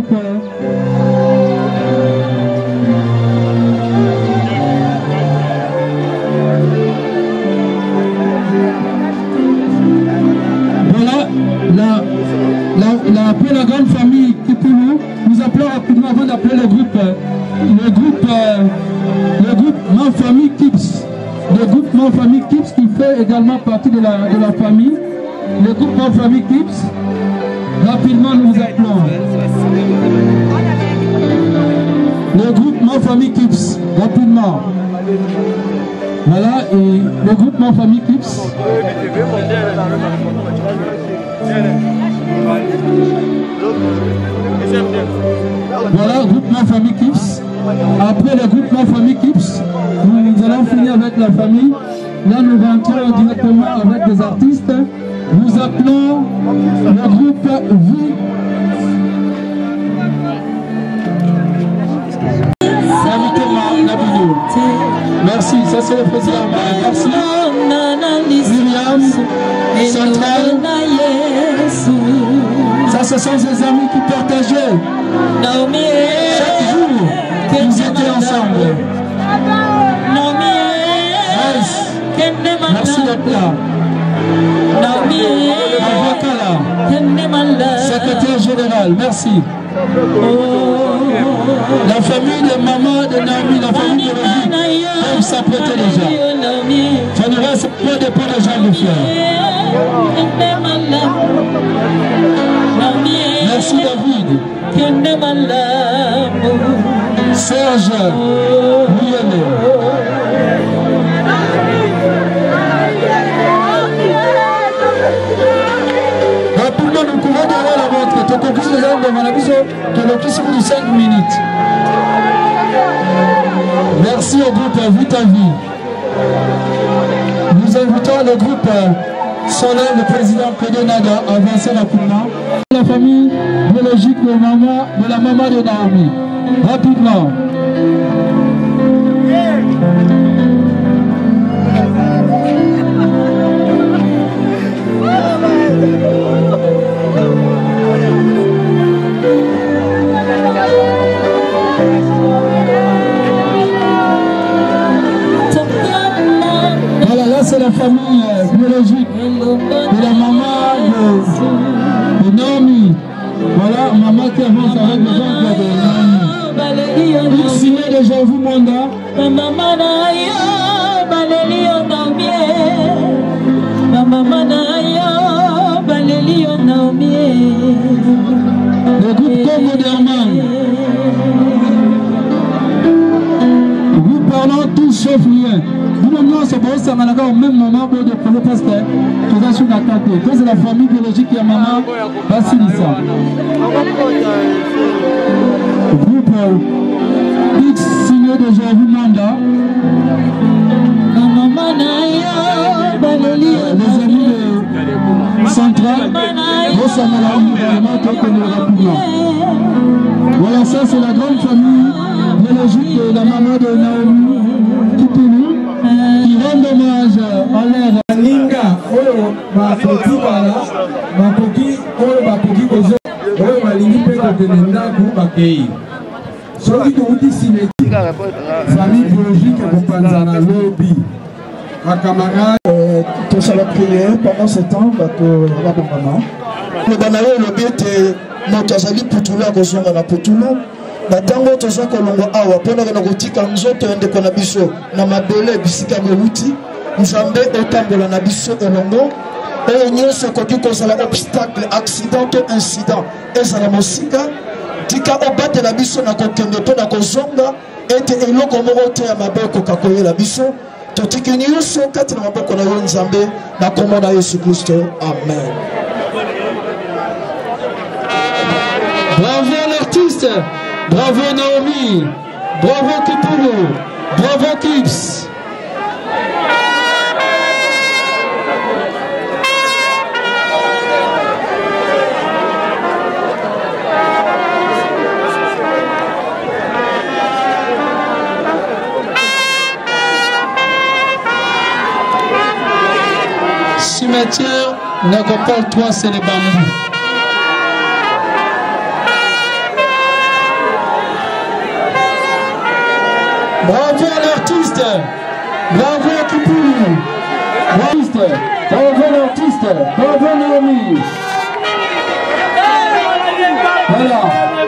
Voilà, après la grande famille Kipulu, nous appelons rapidement avant d'appeler le groupe Ma Famille Kips. Le groupe Ma Famille Kips qui fait également partie de la famille. Le groupe Ma Famille Kips. Rapidement, nous vous appelons. Le groupe Ma Famille Kips. Rapidement. Voilà, et le groupe Ma Famille Kips. Voilà, groupe Ma Famille Kips. Après le groupe Ma Famille Kips, nous allons finir avec la famille. Là, nous rentrons directement avec des artistes. Nous appelons le groupe Vie. Merci, ça c'est le président. Merci. Myriam, Central. Ça, ce sont ses amis qui partageaient. Chaque jour, ils étaient ensemble. Merci d'être là. Avocat là. Secrétaire général, merci. La famille de maman de Naomi, la famille de Rosie, peuvent s'apprêter déjà. Ça ne reste pas de pas de gens de fleurs. Merci David. Serge, rapidement, nous courons derrière la montre. Tu conclus les gens devant la vision. Tu l'as pris sur 5 minutes. Merci au groupe Vite à Vie. Nous invitons le groupe Soleil, le président Pedro Nada, à avancer rapidement. La famille biologique de la maman de Naomi. Rapidement. Voilà, là c'est la famille biologique de la maman de Naomi. Voilà, maman qui avance avec le ventre de Naomi. Il signe déjà vous Mwanda. Le groupe Congo d'Herman. Nous parlons tous sauf rien. Nous c'est bon, ça m'a au même moment pour de prendre parce que tout ça sur la carte. C'est la famille biologique de maman Basilissa. Groupe X signé déjà vous mandat. Les amis de Central, voilà, ça c'est la grande famille biologique de la maman de Naomi Kipulu qui rend hommage à l'air Ninga, Oyo Bakoki Bala, Bakoki, Oyo Bakoki Bozo, Oyo Malingi Peko Kenenda Bakei. Soki Touti Sineti, famille biologique pour Panzana Lobby. Ma camarade, tout ça la prière pendant ce temps, maman. Le banalo le but Motazali Putulu à Kozonga na Putulu. Batango toza kolongo awa pona na kotika nzoto ende kona biso na mabele bisika mewuti nzambe otambola na biso elongo oyo nyonso koki kozala obstacle accident to incident ezala mosika tika obatela biso na kokende mpo na kozonga ete eloko moko te ya mabe ekoka koyela biso totiki nyonso kati na maboko na yo nzambe na kombo na Yesu Kristo, amen. Bravo l'artiste, bravo Naomi, bravo Kipulu, bravo Kips. Cimetière, Nagopal-toi, c'est les bambous. Bravo l'artiste, bravo Kipulu, bravo l'artiste, bravo Naomi. Voilà.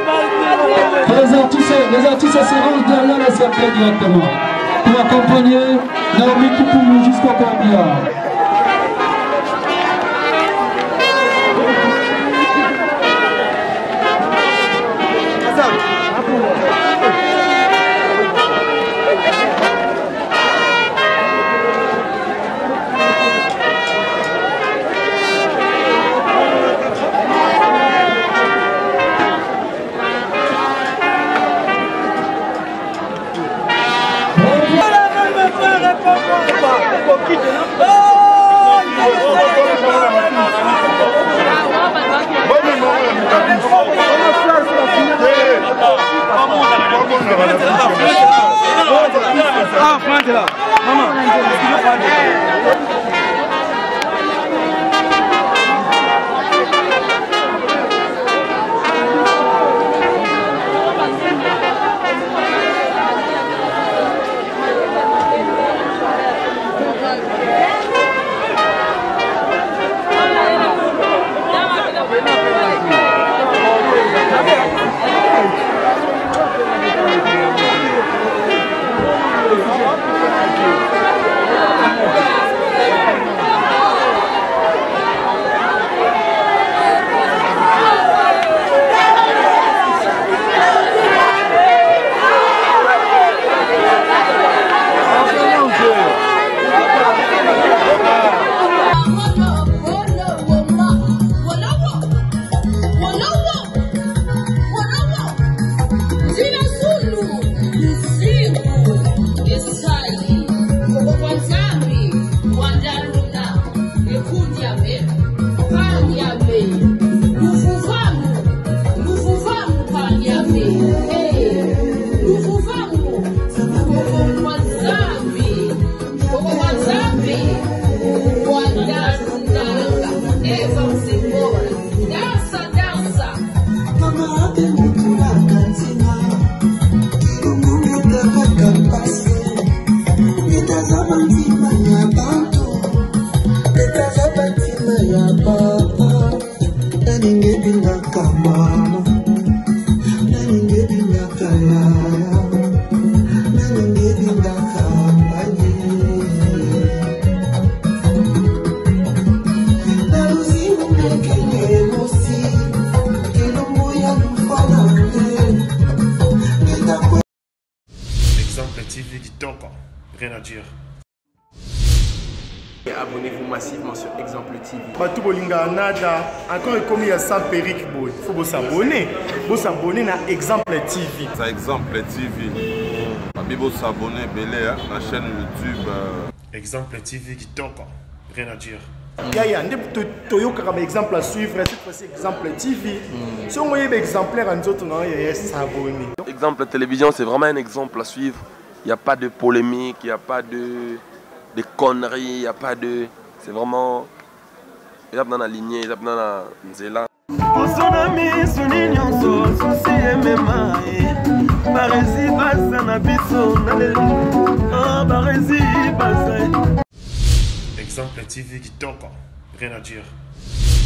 Les artistes se rendent derrière la cercle directement pour accompagner Naomi Kipulu jusqu'au corbillard. Oh Exemple TV Kitoko, rien à dire. Abonnez-vous massivement sur Exemple TV. Batou Bolinga Nada, encore comme il y a 100 périques, il faut s'abonner. Vous s'abonner à Exemple TV. C'est Exemple TV. Vous s'abonner à la chaîne YouTube. Exemple TV Kitoko, rien à dire. Il y a un exemple à suivre, cette fois-ci Exemple TV. Si on voit un exemplaire, on va s'abonner. Exemple télévision, c'est vraiment un exemple à suivre. Il n'y a pas de polémique, il n'y a pas de conneries, il n'y a pas de... C'est vraiment... Il y a dans la lignée, il y a dans la nzela. Exemple TV Kitoko, rien à dire.